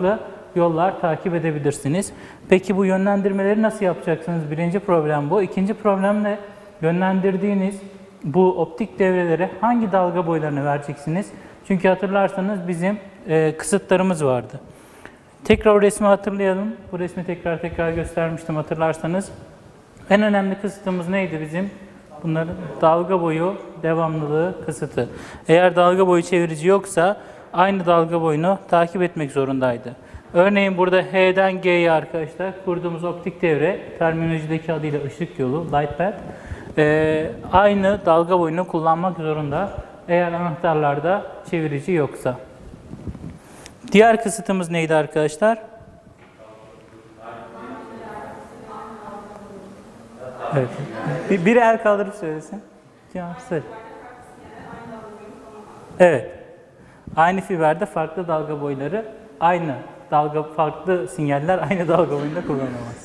yollar takip edebilirsiniz. Peki bu yönlendirmeleri nasıl yapacaksınız? Birinci problem bu. İkinci problem de yönlendirdiğiniz bu optik devrelere hangi dalga boylarını vereceksiniz? Çünkü hatırlarsanız bizim e, kısıtlarımız vardı. Tekrar o resmi hatırlayalım. Bu resmi tekrar tekrar göstermiştim hatırlarsanız. En önemli kısıtımız neydi bizim? Bunların dalga boyu devamlılığı kısıtı. Eğer dalga boyu çevirici yoksa aynı dalga boyunu takip etmek zorundaydı. Örneğin burada H'den G'ye arkadaşlar kurduğumuz optik devre, terminolojideki adıyla ışık yolu, light path, e, aynı dalga boyunu kullanmak zorunda. Eğer anahtarlarda çevirici yoksa. Diğer kısıtımız neydi arkadaşlar? Evet. Bir, biri el kaldırıp söylesin. Evet. Aynı fiberde farklı dalga boyları, aynı dalga farklı sinyaller aynı dalga boyunda kullanılamaz.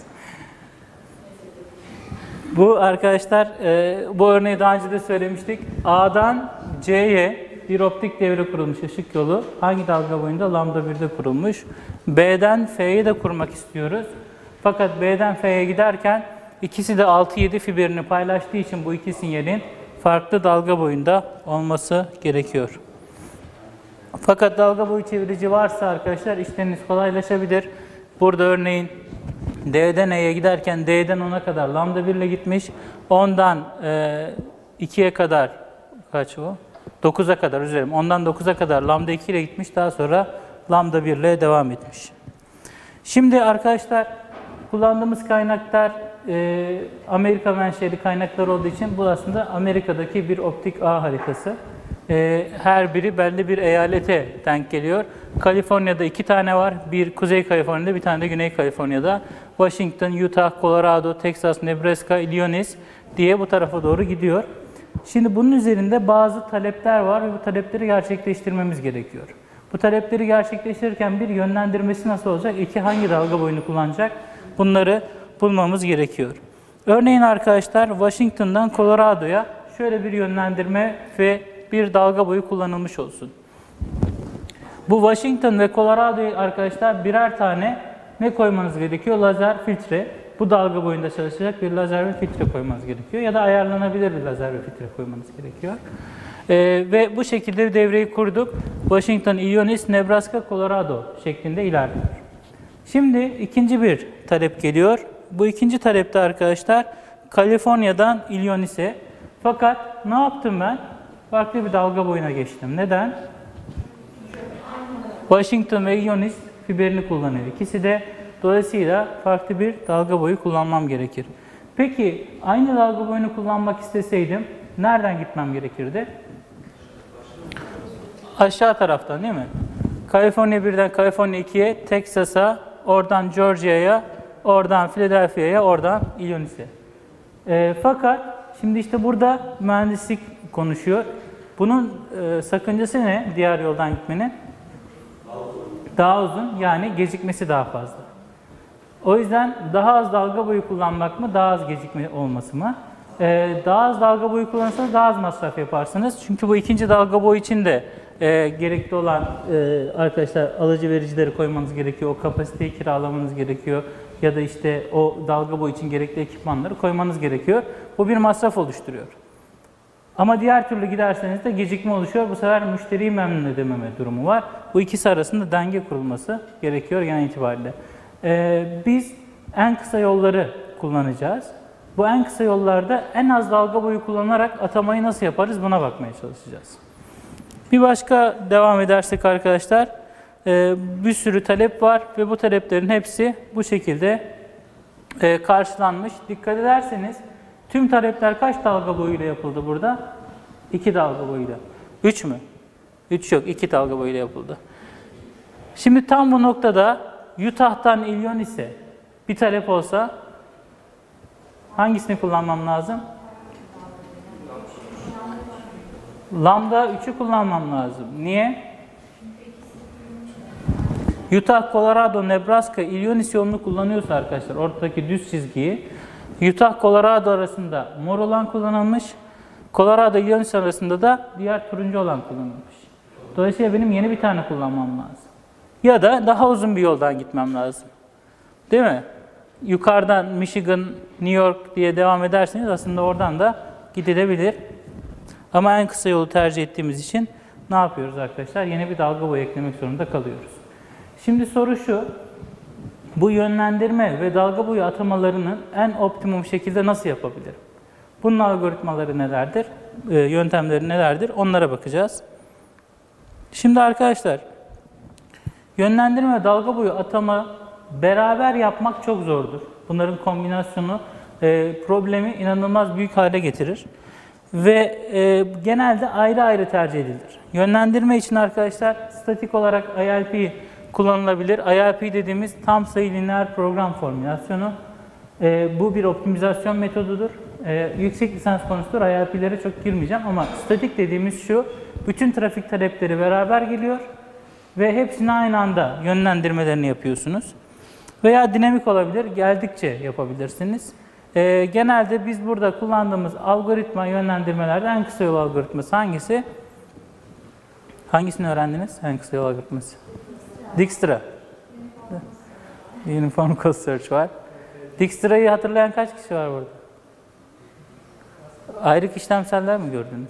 Bu arkadaşlar, e, bu örneği daha önce de söylemiştik. A'dan C'ye bir optik devre kurulmuş ışık yolu. Hangi dalga boyunda? Lambda birde kurulmuş. B'den F'ye de kurmak istiyoruz. Fakat B'den F'ye giderken ikisi de altı yedi fiberini paylaştığı için bu iki sinyalin farklı dalga boyunda olması gerekiyor. Fakat dalga boyu çevirici varsa arkadaşlar işleminiz kolaylaşabilir. Burada örneğin D'den E'ye giderken D'den ona kadar lambda bir ile gitmiş. ondan ikiye kadar kaç o? dokuza kadar üzerim. ondan dokuza kadar lambda iki ile gitmiş. Daha sonra lambda bir ile devam etmiş. Şimdi arkadaşlar kullandığımız kaynaklar e, Amerika menşeli kaynaklar olduğu için bu aslında Amerika'daki bir optik ağ haritası. E, her biri belli bir eyalete denk geliyor. Kaliforniya'da iki tane var. Bir Kuzey Kaliforniya'da, bir tane de Güney Kaliforniya'da. Washington, Utah, Colorado, Texas, Nebraska, Illinois diye bu tarafa doğru gidiyor. Şimdi bunun üzerinde bazı talepler var ve bu talepleri gerçekleştirmemiz gerekiyor. Bu talepleri gerçekleştirirken bir yönlendirmesi nasıl olacak? İki hangi dalga boyunu kullanacak? Bunları bulmamız gerekiyor. Örneğin arkadaşlar Washington'dan Colorado'ya şöyle bir yönlendirme ve bir dalga boyu kullanılmış olsun. Bu Washington ve Colorado'ya arkadaşlar birer tane ne koymanız gerekiyor? Lazer filtre. Bu dalga boyunda çalışacak bir lazer ve filtre koymanız gerekiyor. Ya da ayarlanabilir bir lazer ve filtre koymanız gerekiyor. Ee, ve bu şekilde devreyi kurduk. Washington, Illinois, Nebraska, Colorado şeklinde ilerliyor. Şimdi ikinci bir talep geliyor. Bu ikinci talepte arkadaşlar Kaliforniya'dan Illinois'e. Fakat ne yaptım ben? Farklı bir dalga boyuna geçtim. Neden? Washington ve Illinois fiberini kullanıyor. İkisi de dolayısıyla farklı bir dalga boyu kullanmam gerekir. Peki aynı dalga boyunu kullanmak isteseydim nereden gitmem gerekirdi? Aşağı taraftan değil mi? Kaliforniya birden Kaliforniya ikiye, Texas'a, oradan Georgia'ya, oradan Philadelphia'ya, oradan Illinois'e. E, fakat şimdi işte burada mühendislik konuşuyor. Bunun e, sakıncası ne diğer yoldan gitmenin? Daha uzun, yani gecikmesi daha fazla. O yüzden daha az dalga boyu kullanmak mı, daha az gecikme olması mı? Ee, daha az dalga boyu kullanırsanız daha az masraf yaparsınız. Çünkü bu ikinci dalga boyu için de e, gerekli olan e, arkadaşlar alıcı vericileri koymanız gerekiyor. O kapasiteyi kiralamanız gerekiyor. Ya da işte o dalga boyu için gerekli ekipmanları koymanız gerekiyor. Bu bir masraf oluşturuyor. Ama diğer türlü giderseniz de gecikme oluşuyor. Bu sefer müşteriyi memnun edememe durumu var. Bu ikisi arasında denge kurulması gerekiyor genel itibariyle. Ee, biz en kısa yolları kullanacağız. Bu en kısa yollarda en az dalga boyu kullanarak atamayı nasıl yaparız buna bakmaya çalışacağız. Bir başka devam edersek arkadaşlar, e, bir sürü talep var ve bu taleplerin hepsi bu şekilde e, karşılanmış. Dikkat ederseniz tüm talepler kaç dalga boyuyla yapıldı burada? iki dalga boyuyla. üç mü? üç yok, iki dalga boyuyla yapıldı. Şimdi tam bu noktada Utah'tan Illinois'e bir talep olsa hangisini kullanmam lazım? Lambda üçü kullanmam lazım. Niye? Utah, Colorado, Nebraska, Illinois yolunu kullanıyorsa arkadaşlar ortadaki düz çizgiyi Utah, Colorado arasında mor olan kullanılmış. Colorado, Illinois arasında da diğer turuncu olan kullanılmış. Dolayısıyla benim yeni bir tane kullanmam lazım. Ya da daha uzun bir yoldan gitmem lazım. Değil mi? Yukarıdan Michigan, New York diye devam ederseniz aslında oradan da gidilebilir. Ama en kısa yolu tercih ettiğimiz için ne yapıyoruz arkadaşlar? Yeni bir dalga boyu eklemek zorunda kalıyoruz. Şimdi soru şu. Bu yönlendirme ve dalga boyu atamalarını en optimum şekilde nasıl yapabilirim? Bunun algoritmaları nelerdir? E, yöntemleri nelerdir? Onlara bakacağız. Şimdi arkadaşlar, yönlendirme ve dalga boyu atama beraber yapmak çok zordur. Bunların kombinasyonu e, problemi inanılmaz büyük hale getirir. Ve e, genelde ayrı ayrı tercih edilir. Yönlendirme için arkadaşlar statik olarak I L P kullanılabilir. I L P dediğimiz tam sayı lineer program formülasyonu. E, bu bir optimizasyon metodudur. E, yüksek lisans konusudur. I L P'lere çok girmeyeceğim ama statik dediğimiz şu. Bütün trafik talepleri beraber geliyor ve hepsini aynı anda yönlendirmelerini yapıyorsunuz. Veya dinamik olabilir. Geldikçe yapabilirsiniz. E, genelde biz burada kullandığımız algoritma yönlendirmelerde en kısa yol algoritması hangisi? Hangisini öğrendiniz? En kısa yol algoritması. Dijkstra. Uniform Cost Search var. Dijkstra'yı hatırlayan kaç kişi var burada? Ayrık işlemseller mi gördünüz?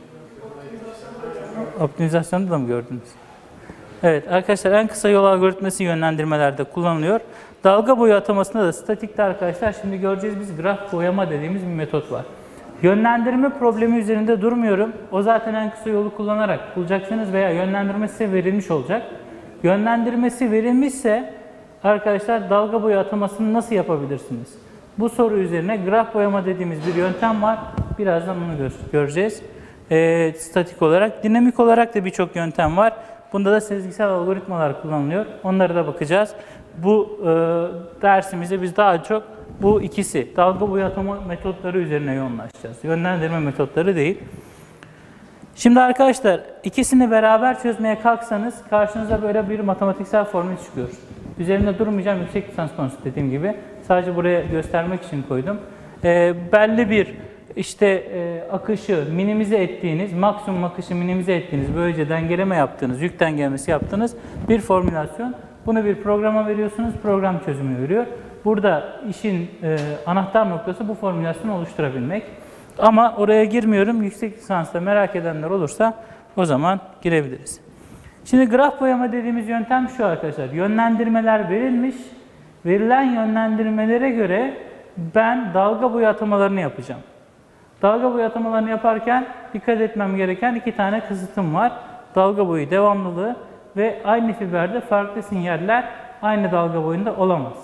Optimizasyonu da mı gördünüz? Evet arkadaşlar, en kısa yol algoritması yönlendirmelerde kullanılıyor. Dalga boyu atamasında da statikte arkadaşlar şimdi göreceğiz, biz graf boyama dediğimiz bir metot var. Yönlendirme problemi üzerinde durmuyorum. O zaten en kısa yolu kullanarak bulacaksınız veya yönlendirmesi verilmiş olacak. Yönlendirmesi verilmişse arkadaşlar dalga boyu atamasını nasıl yapabilirsiniz? Bu soru üzerine graf boyama dediğimiz bir yöntem var. Birazdan onu gö göreceğiz. Ee, statik olarak. Dinamik olarak da birçok yöntem var. Bunda da sezgisel algoritmalar kullanılıyor. Onlara da bakacağız. Bu e, dersimizde biz daha çok bu ikisi, dalga boyu atama metotları üzerine yoğunlaşacağız. Yönlendirme metotları değil. Şimdi arkadaşlar, ikisini beraber çözmeye kalksanız karşınıza böyle bir matematiksel formül çıkıyor. Üzerinde durmayacağım, yüksek lisans konusu dediğim gibi. Sadece buraya göstermek için koydum. E, belli bir işte e, akışı minimize ettiğiniz, maksimum akışı minimize ettiğiniz, böylece dengeleme yaptığınız, yük dengelemesi yaptığınız bir formülasyon. Bunu bir programa veriyorsunuz, program çözümü veriyor. Burada işin e, anahtar noktası bu formülasyonu oluşturabilmek. Ama oraya girmiyorum. Yüksek lisansta merak edenler olursa o zaman girebiliriz. Şimdi graf boyama dediğimiz yöntem şu arkadaşlar. Yönlendirmeler verilmiş. Verilen yönlendirmelere göre ben dalga boyu atamalarını yapacağım. Dalga boyu atamalarını yaparken dikkat etmem gereken iki tane kısıtım var. Dalga boyu devamlılığı ve aynı fiberde farklı sinyaller aynı dalga boyunda olamaz.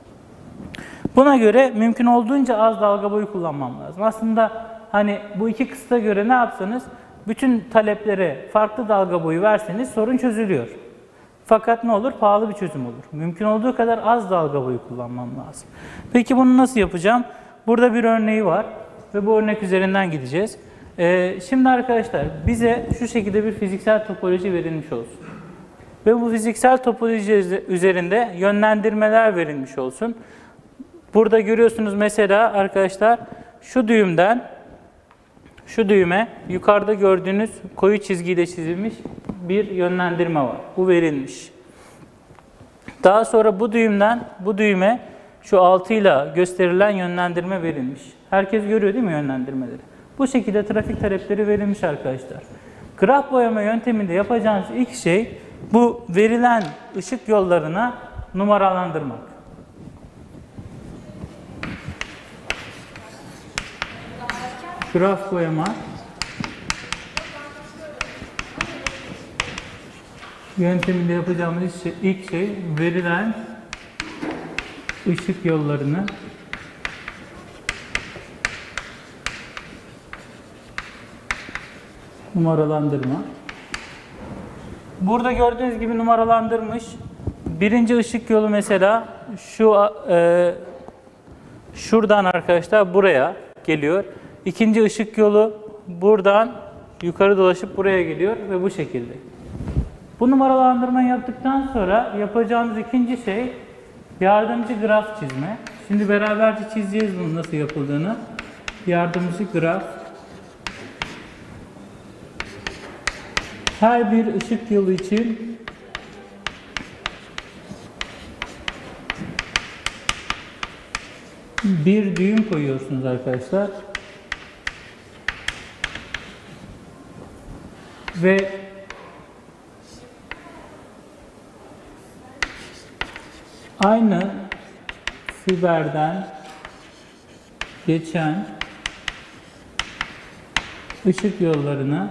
Buna göre mümkün olduğunca az dalga boyu kullanmam lazım. Aslında hani bu iki kısıta göre ne yapsanız bütün taleplere farklı dalga boyu verseniz sorun çözülüyor. Fakat ne olur? Pahalı bir çözüm olur. Mümkün olduğu kadar az dalga boyu kullanmam lazım. Peki bunu nasıl yapacağım? Burada bir örneği var ve bu örnek üzerinden gideceğiz. Ee, şimdi arkadaşlar bize şu şekilde bir fiziksel topoloji verilmiş olsun. Ve bu fiziksel topoloji üzerinde yönlendirmeler verilmiş olsun. Burada görüyorsunuz mesela arkadaşlar şu düğümden şu düğüme yukarıda gördüğünüz koyu çizgiyle çizilmiş bir yönlendirme var. Bu verilmiş. Daha sonra bu düğümden bu düğüme şu altıyla gösterilen yönlendirme verilmiş. Herkes görüyor değil mi yönlendirmeleri? Bu şekilde trafik talepleri verilmiş arkadaşlar. Graf boyama yönteminde yapacağınız ilk şey bu verilen ışık yollarına numaralandırmak. Graf boyama yönteminde yapacağımız ilk şey verilen ışık yollarını numaralandırma. Burada gördüğünüz gibi numaralandırmış. Birinci ışık yolu mesela şu e, şuradan arkadaşlar buraya geliyor. İkinci ışık yolu buradan yukarı dolaşıp buraya geliyor ve bu şekilde. Bu numaralandırmayı yaptıktan sonra yapacağımız ikinci şey yardımcı graf çizme. Şimdi beraberce çizeceğiz bunun nasıl yapıldığını. Yardımcı graf. Her bir ışık yolu için bir düğüm koyuyorsunuz arkadaşlar. Ve aynı fiberden geçen ışık yollarına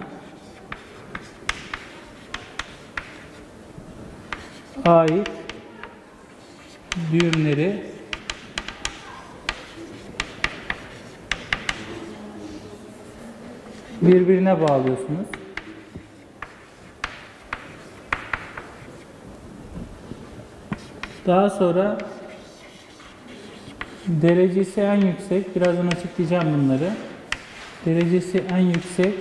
ait düğümleri birbirine bağlıyorsunuz. Daha sonra derecesi en yüksek, birazdan açıklayacağım bunları. Derecesi en yüksek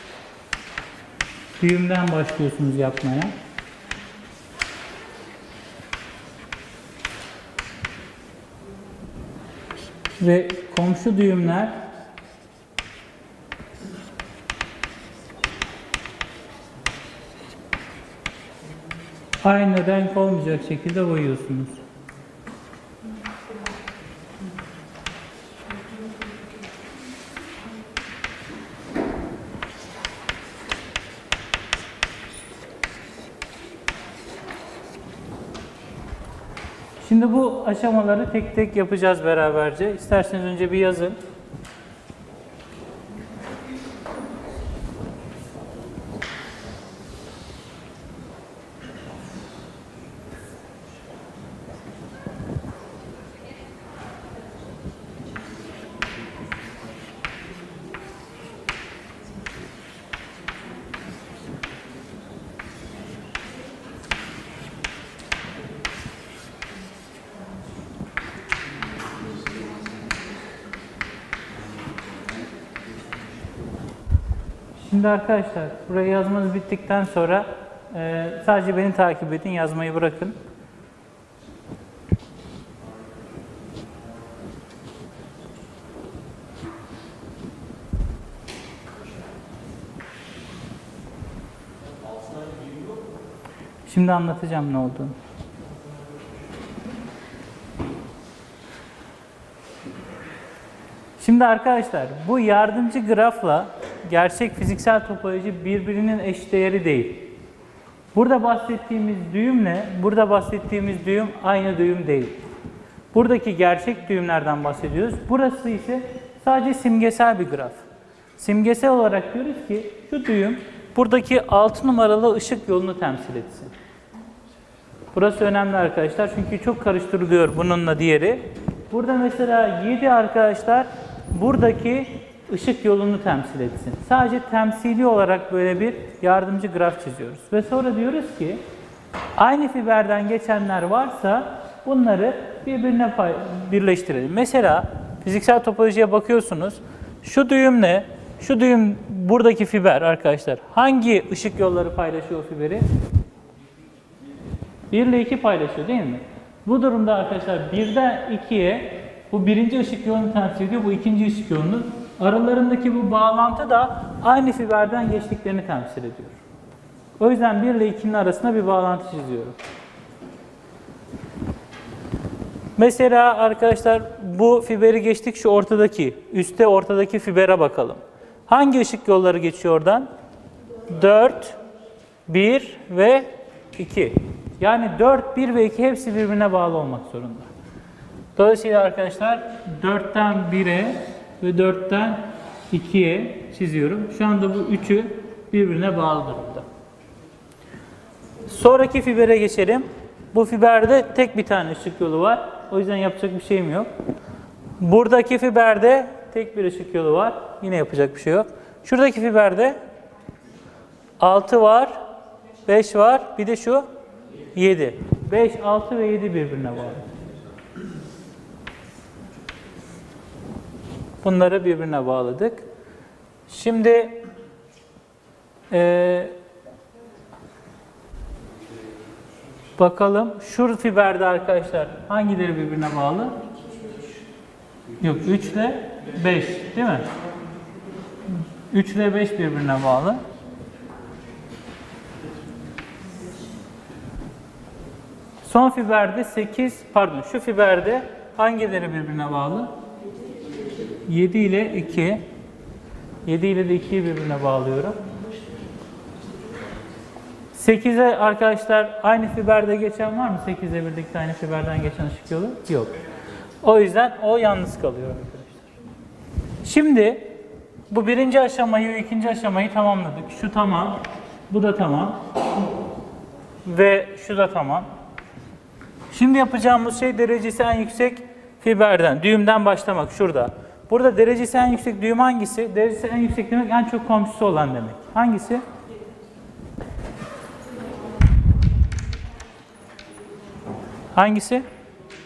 düğümden başlıyorsunuz yapmaya. Ve komşu düğümler aynı renk olmayacak şekilde boyuyorsunuz. Şimdi bu aşamaları tek tek yapacağız beraberce. İsterseniz önce bir yazın. Şimdi arkadaşlar burayı yazmanız bittikten sonra e, sadece beni takip edin, yazmayı bırakın. Şimdi anlatacağım ne olduğunu. Şimdi arkadaşlar bu yardımcı grafla gerçek fiziksel topoloji birbirinin eşdeğeri değil. Burada bahsettiğimiz düğümle burada bahsettiğimiz düğüm aynı düğüm değil. Buradaki gerçek düğümlerden bahsediyoruz. Burası ise sadece simgesel bir graf. Simgesel olarak diyoruz ki şu düğüm buradaki altı numaralı ışık yolunu temsil etsin. Burası önemli arkadaşlar çünkü çok karıştırılıyor bununla diğeri. Burada mesela yedi arkadaşlar buradaki ışık yolunu temsil etsin. Sadece temsili olarak böyle bir yardımcı graf çiziyoruz. Ve sonra diyoruz ki aynı fiberden geçenler varsa bunları birbirine birleştirelim. Mesela fiziksel topolojiye bakıyorsunuz. Şu düğümle şu düğüm buradaki fiber arkadaşlar. Hangi ışık yolları paylaşıyor fiberi? bir ile iki paylaşıyor değil mi? Bu durumda arkadaşlar birden ikiye bu birinci ışık yolunu temsil ediyor, bu ikinci ışık yolunu. Aralarındaki bu bağlantı da aynı fiberden geçtiklerini temsil ediyor. O yüzden bir ile ikinin arasında bir bağlantı çiziyorum. Mesela arkadaşlar bu fiberi geçtik, şu ortadaki, üstte ortadaki fibere bakalım. Hangi ışık yolları geçiyor oradan? dört, bir ve iki. Yani dört, bir ve iki hepsi birbirine bağlı olmak zorunda. Dolayısıyla arkadaşlar dörtten bire ve dörtten ikiye çiziyorum. Şu anda bu üçü birbirine bağlı durumda. Sonraki fibere geçelim. Bu fiberde tek bir tane ışık yolu var. O yüzden yapacak bir şeyim yok. Buradaki fiberde tek bir ışık yolu var. Yine yapacak bir şey yok. Şuradaki fiberde altı var, beş var. Bir de şu yedi. beş, altı ve yedi birbirine bağlı. Bunları birbirine bağladık. Şimdi e, bakalım şu fiberde arkadaşlar hangileri birbirine bağlı? Yok, üç ile beş değil mi? üç ile beş birbirine bağlı. Son fiberde sekiz, pardon şu fiberde hangileri birbirine bağlı? yedi ile iki. yedi ile de ikiyi birbirine bağlıyorum. sekize arkadaşlar aynı fiberde geçen var mı? sekiz ile birlikte aynı fiberden geçen ışık yolu? Yok. O yüzden o yalnız kalıyor arkadaşlar. Şimdi bu birinci aşamayı ve ikinci aşamayı tamamladık. Şu tamam, bu da tamam ve şu da tamam. Şimdi yapacağımız şey derecesi en yüksek fiberden, düğümden başlamak şurada. Burada derecesi en yüksek düğüm hangisi? Derecesi en yüksek demek en çok komşusu olan demek. Hangisi? Hangisi?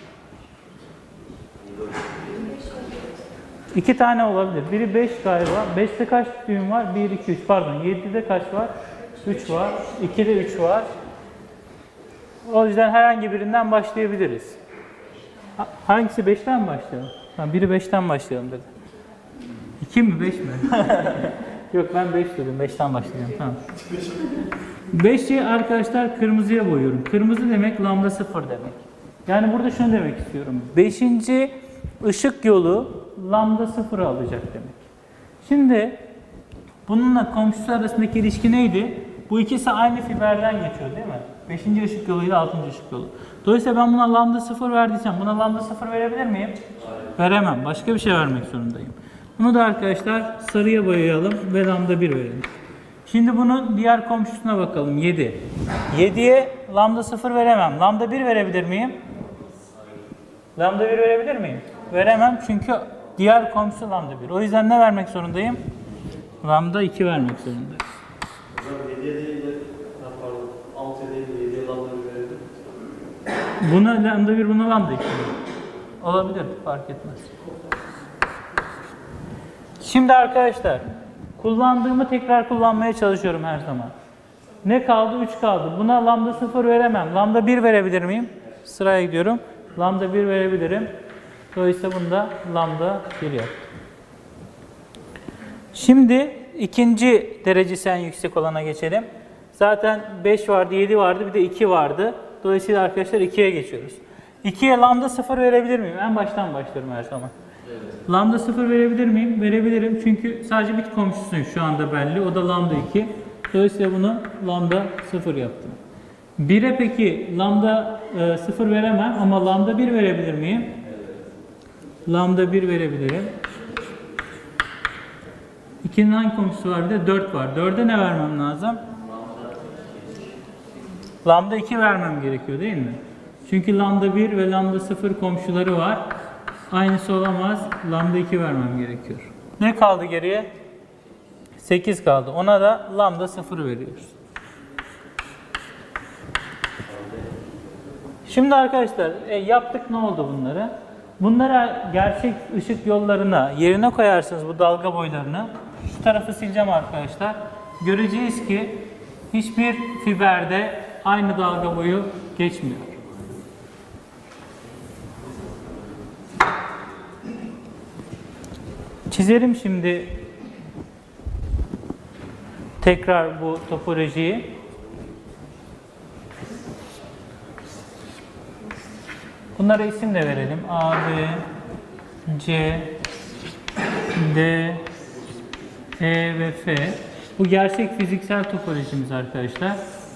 İki tane olabilir. Biri beş galiba. beşte kaç düğüm var? bir, iki, üç. Pardon. yedide kaç var? üç var. ikide üç var. O yüzden herhangi birinden başlayabiliriz. Ha- Hangisi? beşten mi başlayalım? Ha, biri beşten başlayalım dedi. iki mi? beş mi? Yok ben beş dedim. beşten başlayalım. Tamam. beşi arkadaşlar kırmızıya boyuyorum. Kırmızı demek lambda sıfır demek. Yani burada şunu demek istiyorum. beşinci ışık yolu lambda sıfır alacak demek. Şimdi bununla komşusu arasındaki ilişki neydi? Bu ikisi aynı fiberden geçiyor değil mi? beşinci ışık yolu ile altıncı ışık yolu. Dolayısıyla ben buna lambda sıfır verdiysem buna lambda sıfır verebilir miyim? Hayır. Veremem. Başka bir şey vermek zorundayım. Bunu da arkadaşlar sarıya boyayalım ve lambda bir verelim. Şimdi bunun diğer komşusuna bakalım. yedi. yediye lambda sıfır veremem. Lambda bir verebilir miyim? Lambda bir verebilir miyim? Veremem çünkü diğer komşusu lambda bir. O yüzden ne vermek zorundayım? Lambda iki vermek zorundayım. Hocam yediye değil de, ha pardon, altıya değil de yediye lambda bir verelim. Buna lambda bir, buna lambda iki. Olabilir, fark etmez. Şimdi arkadaşlar, kullandığımı tekrar kullanmaya çalışıyorum her zaman. Ne kaldı? üç kaldı. Buna lambda sıfır veremem. Lambda bir verebilir miyim? Sıraya gidiyorum. Lambda bir verebilirim. Dolayısıyla bunda lambda bir yaptım. Şimdi ikinci derecesi en yüksek olana geçelim. Zaten beş vardı, yedi vardı, bir de iki vardı. Dolayısıyla arkadaşlar ikiye geçiyoruz. ikiye lambda sıfır verebilir miyim? En baştan başlıyorum her zaman. Evet. Lambda sıfır verebilir miyim? Verebilirim. Çünkü sadece bir komşusun şu anda belli. O da lambda iki. Dolayısıyla bunu lambda sıfır yaptım. bire peki lambda e, sıfır veremem ama lambda bir verebilir miyim? Evet. Lambda bir verebilirim. ikinin hangi komşusu var? Bir de dört var. dörde ne vermem lazım? Lambda iki vermem gerekiyor değil mi? Çünkü lambda bir ve lambda sıfır komşuları var. Aynısı olamaz. Lambda iki vermem gerekiyor. Ne kaldı geriye? sekiz kaldı. Ona da lambda sıfır veriyoruz. Şimdi arkadaşlar e, yaptık, ne oldu bunları? Bunlara gerçek ışık yollarına yerine koyarsınız bu dalga boylarını. Şu tarafı sileceğim arkadaşlar. Göreceğiz ki hiçbir fiberde aynı dalga boyu geçmiyor. Çizelim şimdi tekrar bu topolojiyi. Bunlara isim de verelim. A, B, C, D, E ve F. Bu gerçek fiziksel topolojimiz arkadaşlar.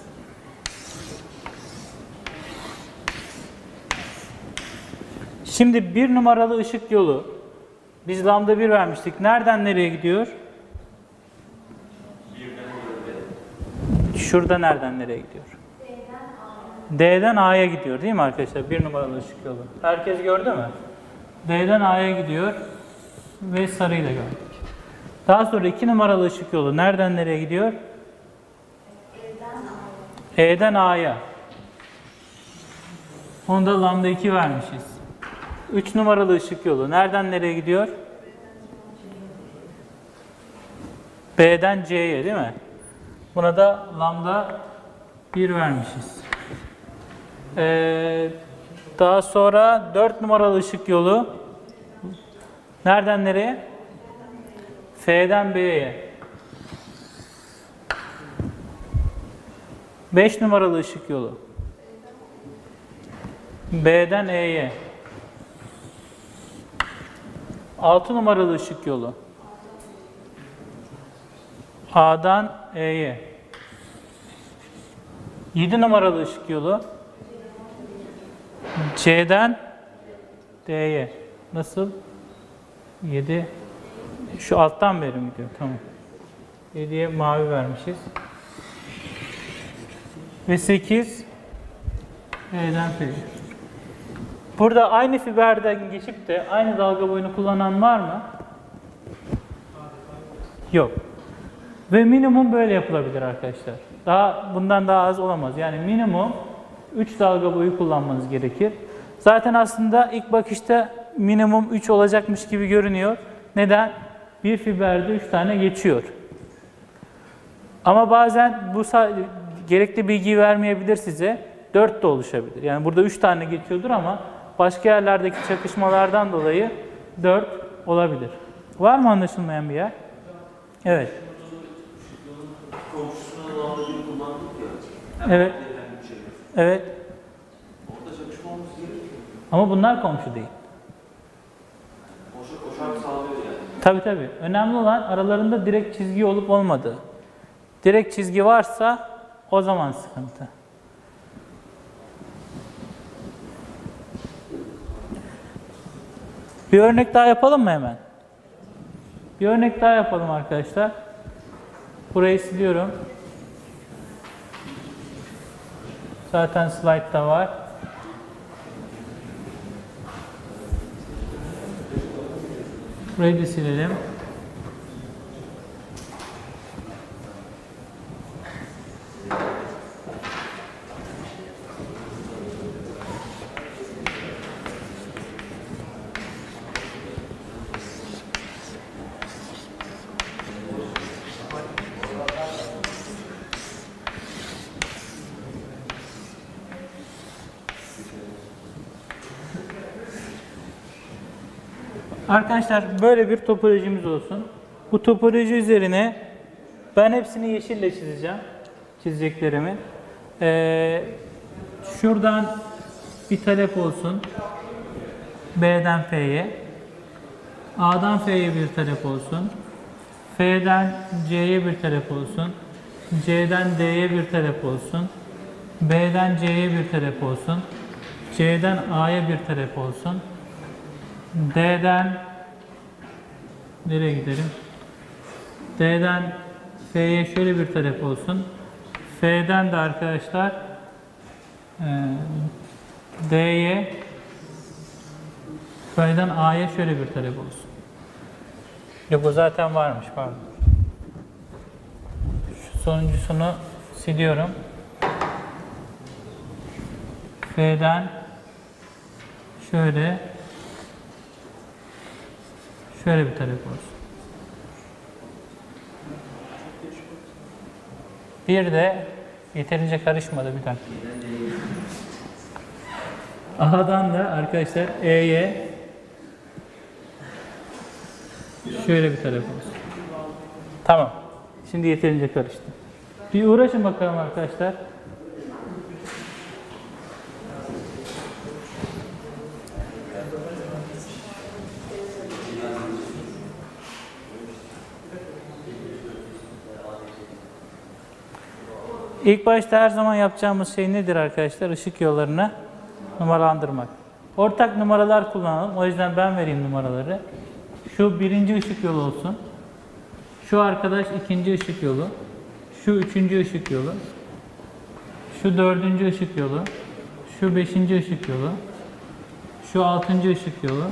Şimdi bir numaralı ışık yolu. Biz lambda bir vermiştik. Nereden nereye gidiyor? Şurada nereden nereye gidiyor? D'den A'ya gidiyor değil mi arkadaşlar? Bir numaralı ışık yolu. Herkes gördü mü? D'den A'ya gidiyor ve sarıyla gördük. Daha sonra iki numaralı ışık yolu nereden nereye gidiyor? E'den A'ya. Onda lambda iki vermişiz. üç numaralı ışık yolu nereden nereye gidiyor? B'den C'ye değil mi? Buna da lambda bir vermişiz. Ee, daha sonra dört numaralı ışık yolu nereden nereye? F'den B'ye. beş numaralı ışık yolu B'den E'ye. altı numaralı ışık yolu. A'dan E'ye. yedi numaralı ışık yolu. C'den D'ye. Nasıl? yedi. Şu alttan beri mi gidiyor? Tamam. yediye mavi vermişiz. Ve sekiz E'den F'ye. Burada aynı fiberden geçip de aynı dalga boyunu kullanan var mı? Yok. Ve minimum böyle yapılabilir arkadaşlar. Daha bundan daha az olamaz. Yani minimum üç dalga boyu kullanmanız gerekir. Zaten aslında ilk bakışta minimum üç olacakmış gibi görünüyor. Neden? Bir fiberde üç tane geçiyor. Ama bazen bu gerekli bilgiyi vermeyebilir size. dört de oluşabilir. Yani burada üç tane geçiyordur ama başka yerlerdeki çakışmalardan dolayı dört olabilir. Var mı anlaşılmayan bir yer? Evet. Komşusuna da aldığı kullandık ya. Evet. Evet. Orada çakışma olması gerekiyor. Ama bunlar komşu değil. O şarkı sağlıyor yani. Tabii tabii. Önemli olan aralarında direkt çizgi olup olmadığı. Direkt çizgi varsa o zaman sıkıntı. Bir örnek daha yapalım mı hemen? Bir örnek daha yapalım arkadaşlar. Burayı siliyorum. Zaten slide'da var. Burayı da silelim. Arkadaşlar böyle bir topolojimiz olsun. Bu topoloji üzerine ben hepsini yeşille çizeceğim. Çizeceklerimi. Ee, şuradan bir talep olsun. B'den F'ye. A'dan F'ye bir talep olsun. F'den C'ye bir talep olsun. C'den D'ye bir talep olsun. B'den C'ye bir talep olsun. C'den A'ya bir talep olsun. D'den nereye gidelim? D'den F'ye şöyle bir talep olsun. F'den de arkadaşlar e, D'ye F'den A'ya şöyle bir talep olsun. Yok o zaten varmış pardon. Şu sonuncusunu siliyorum. F'den şöyle şöyle bir talep olsun. Bir de yeterince karışmadı bir dakika. A'dan da arkadaşlar E'ye şöyle bir talep olsun. Tamam. Şimdi yeterince karıştı. Bir uğraşın bakalım arkadaşlar. İlk başta her zaman yapacağımız şey nedir arkadaşlar? Işık yollarını numaralandırmak. Ortak numaralar kullanalım. O yüzden ben vereyim numaraları. Şu birinci ışık yolu olsun. Şu arkadaş ikinci ışık yolu. Şu üçüncü ışık yolu. Şu dördüncü ışık yolu. Şu beşinci ışık yolu. Şu altıncı ışık yolu.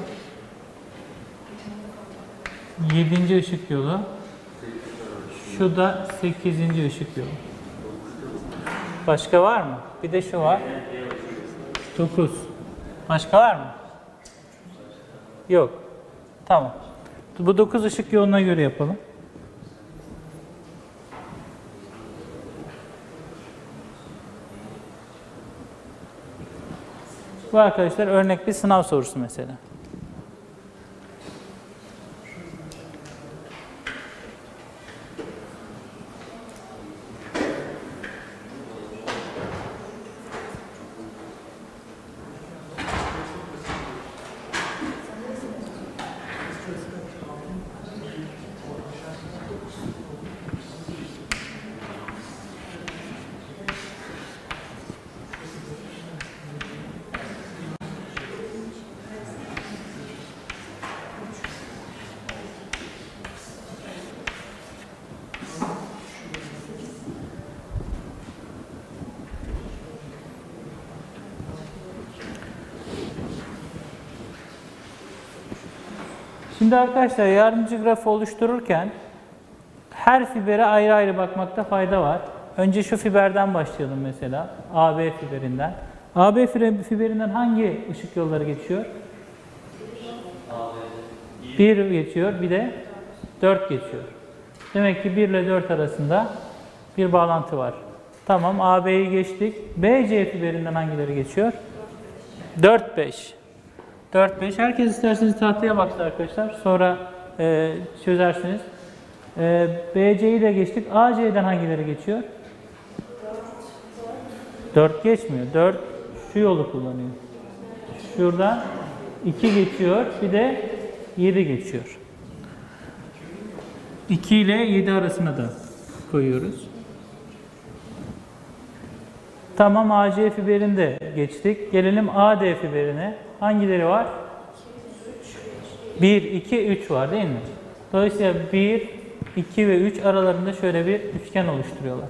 Yedinci ışık yolu. Şu da sekizinci ışık yolu. Başka var mı? Bir de şu var. dokuz. Başka var mı? Yok. Tamam. Bu dokuz ışık yoluna göre yapalım. Bu arkadaşlar örnek bir sınav sorusu mesela. Şimdi arkadaşlar yardımcı grafı oluştururken her fibere ayrı ayrı bakmakta fayda var. Önce şu fiberden başlayalım mesela. A B fiberinden. A B fiberinden hangi ışık yolları geçiyor? bir geçiyor, bir de dört geçiyor. Demek ki bir ile dört arasında bir bağlantı var. Tamam, A B'yi geçtik. B C fiberinden hangileri geçiyor? dört beş. dört beş. Herkes isterseniz tahtaya baksın arkadaşlar. Sonra e, çözersiniz. E, B C'yi de geçtik. A C'den hangileri geçiyor? dört geçmiyor. dört şu yolu kullanıyor. Şuradan iki geçiyor. Bir de yedi geçiyor. iki ile yedi arasına da koyuyoruz. Tamam, A C fiberini de geçtik. Gelelim A D fiberine. Hangileri var? bir, iki, üç var değil mi? Dolayısıyla bir, iki ve üç aralarında şöyle bir üçgen oluşturuyorlar.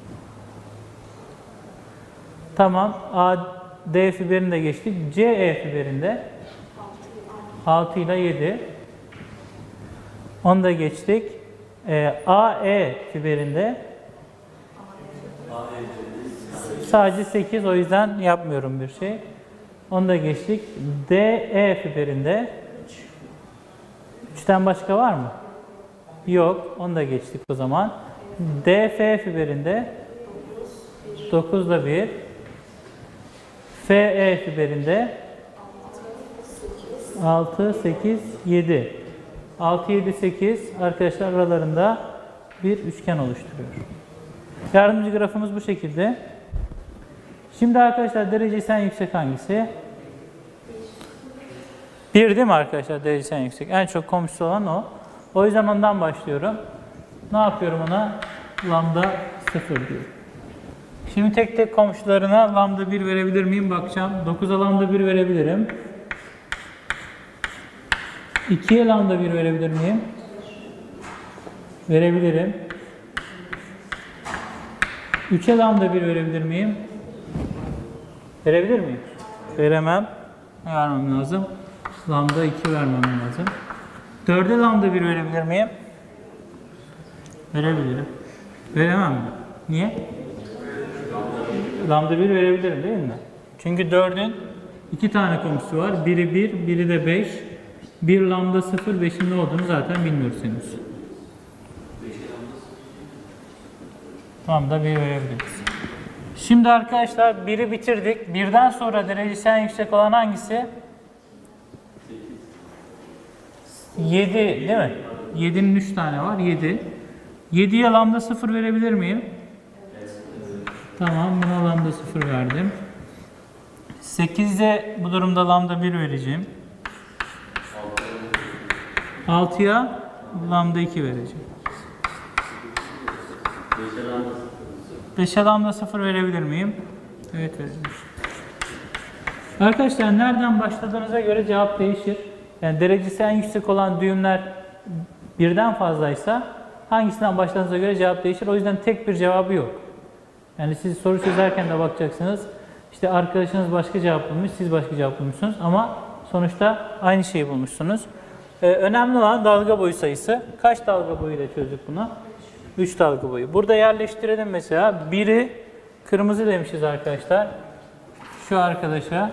Tamam, A D fiberini de geçtik. C E fiberinde altı ile yedi. Onu da geçtik. Ee, A E fiberinde sadece sekiz, o yüzden yapmıyorum bir şey. Onu da geçtik. D E fiberinde üçten başka var mı? Yok. Onu da geçtik o zaman. D F fiberinde dokuz ile bir. F E fiberinde altı, sekiz, yedi. altı, yedi, sekiz arkadaşlar aralarında bir üçgen oluşturuyor. Yardımcı grafımız bu şekilde. Şimdi arkadaşlar derecesi en yüksek hangisi? bir değil mi arkadaşlar, derecesi en yüksek? En çok komşusu olan o. O yüzden ondan başlıyorum. Ne yapıyorum ona? Lambda sıfır diyor. Şimdi tek tek komşularına lambda bir verebilir miyim? Bakacağım. dokuza lambda bir verebilirim. ikiye lambda bir verebilir miyim? Verebilirim. üçe lambda bir verebilir miyim? Verebilir miyim? Veremem. Ne vermem lazım? Lambda iki vermem lazım. dörde lambda bir verebilir miyim? Verebilirim. Veremem mi? Niye? Lambda bir verebilirim değil mi? Çünkü dördün iki tane komşusu var. Biri bir, biri de beş. bir lambda sıfır, beşin ne olduğunu zaten bilmiyoruz henüz. Lambda bir verebiliriz. Şimdi arkadaşlar biri bitirdik. birden sonra derecesi en yüksek olan hangisi? yedi değil mi? yedinin üç tane var. yedi. yediye lambda sıfır verebilir miyim? Tamam, buna lambda sıfır verdim. sekizde bu durumda lambda bir vereceğim. altıya lambda iki vereceğim. beşe lambda sıfır verebilir miyim? Evet, vereceğim. Arkadaşlar nereden başladığınıza göre cevap değişir. Yani derecesi en yüksek olan düğümler birden fazlaysa hangisinden başladığınıza göre cevap değişir. O yüzden tek bir cevabı yok. Yani siz soru çözerken de bakacaksınız. İşte arkadaşınız başka cevap bulmuş, siz başka cevap bulmuşsunuz ama sonuçta aynı şeyi bulmuşsunuz. Ee, önemli olan dalga boyu sayısı. Kaç dalga boyuyla çözdük bunu? üç dalga boyu. Burada yerleştirelim mesela. biri kırmızı demişiz arkadaşlar. Şu arkadaşa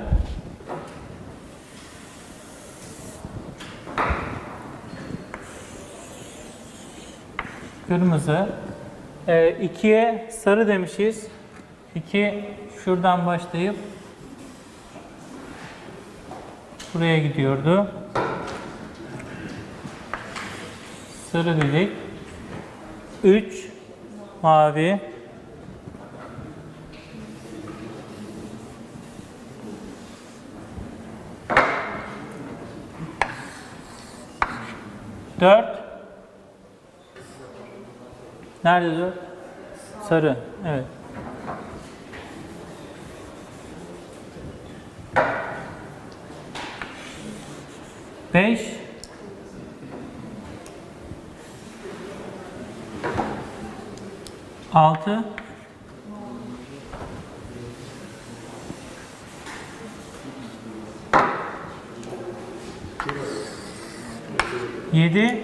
kırmızı. Ee, ikiye sarı demişiz. iki şuradan başlayıp buraya gidiyordu. Sarı dedik. üç mavi. dört. Nerede dört? Sarı. Evet. beş. altı. yedi,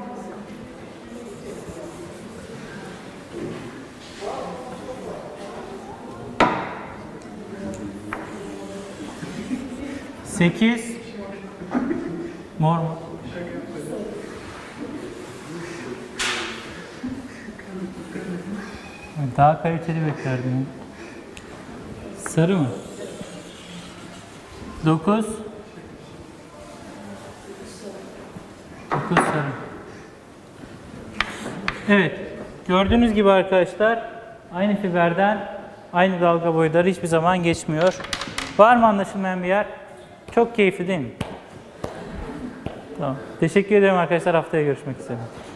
sekiz, mor mu? Daha kaliteli beklerdim. ya. Sarı mı? dokuz, dokuz sarı. Evet, gördüğünüz gibi arkadaşlar aynı fiberden aynı dalga boyları hiçbir zaman geçmiyor. Var mı anlaşılmayan bir yer? Çok keyifli değil mi? Tamam. Teşekkür ederim arkadaşlar. Haftaya görüşmek üzere.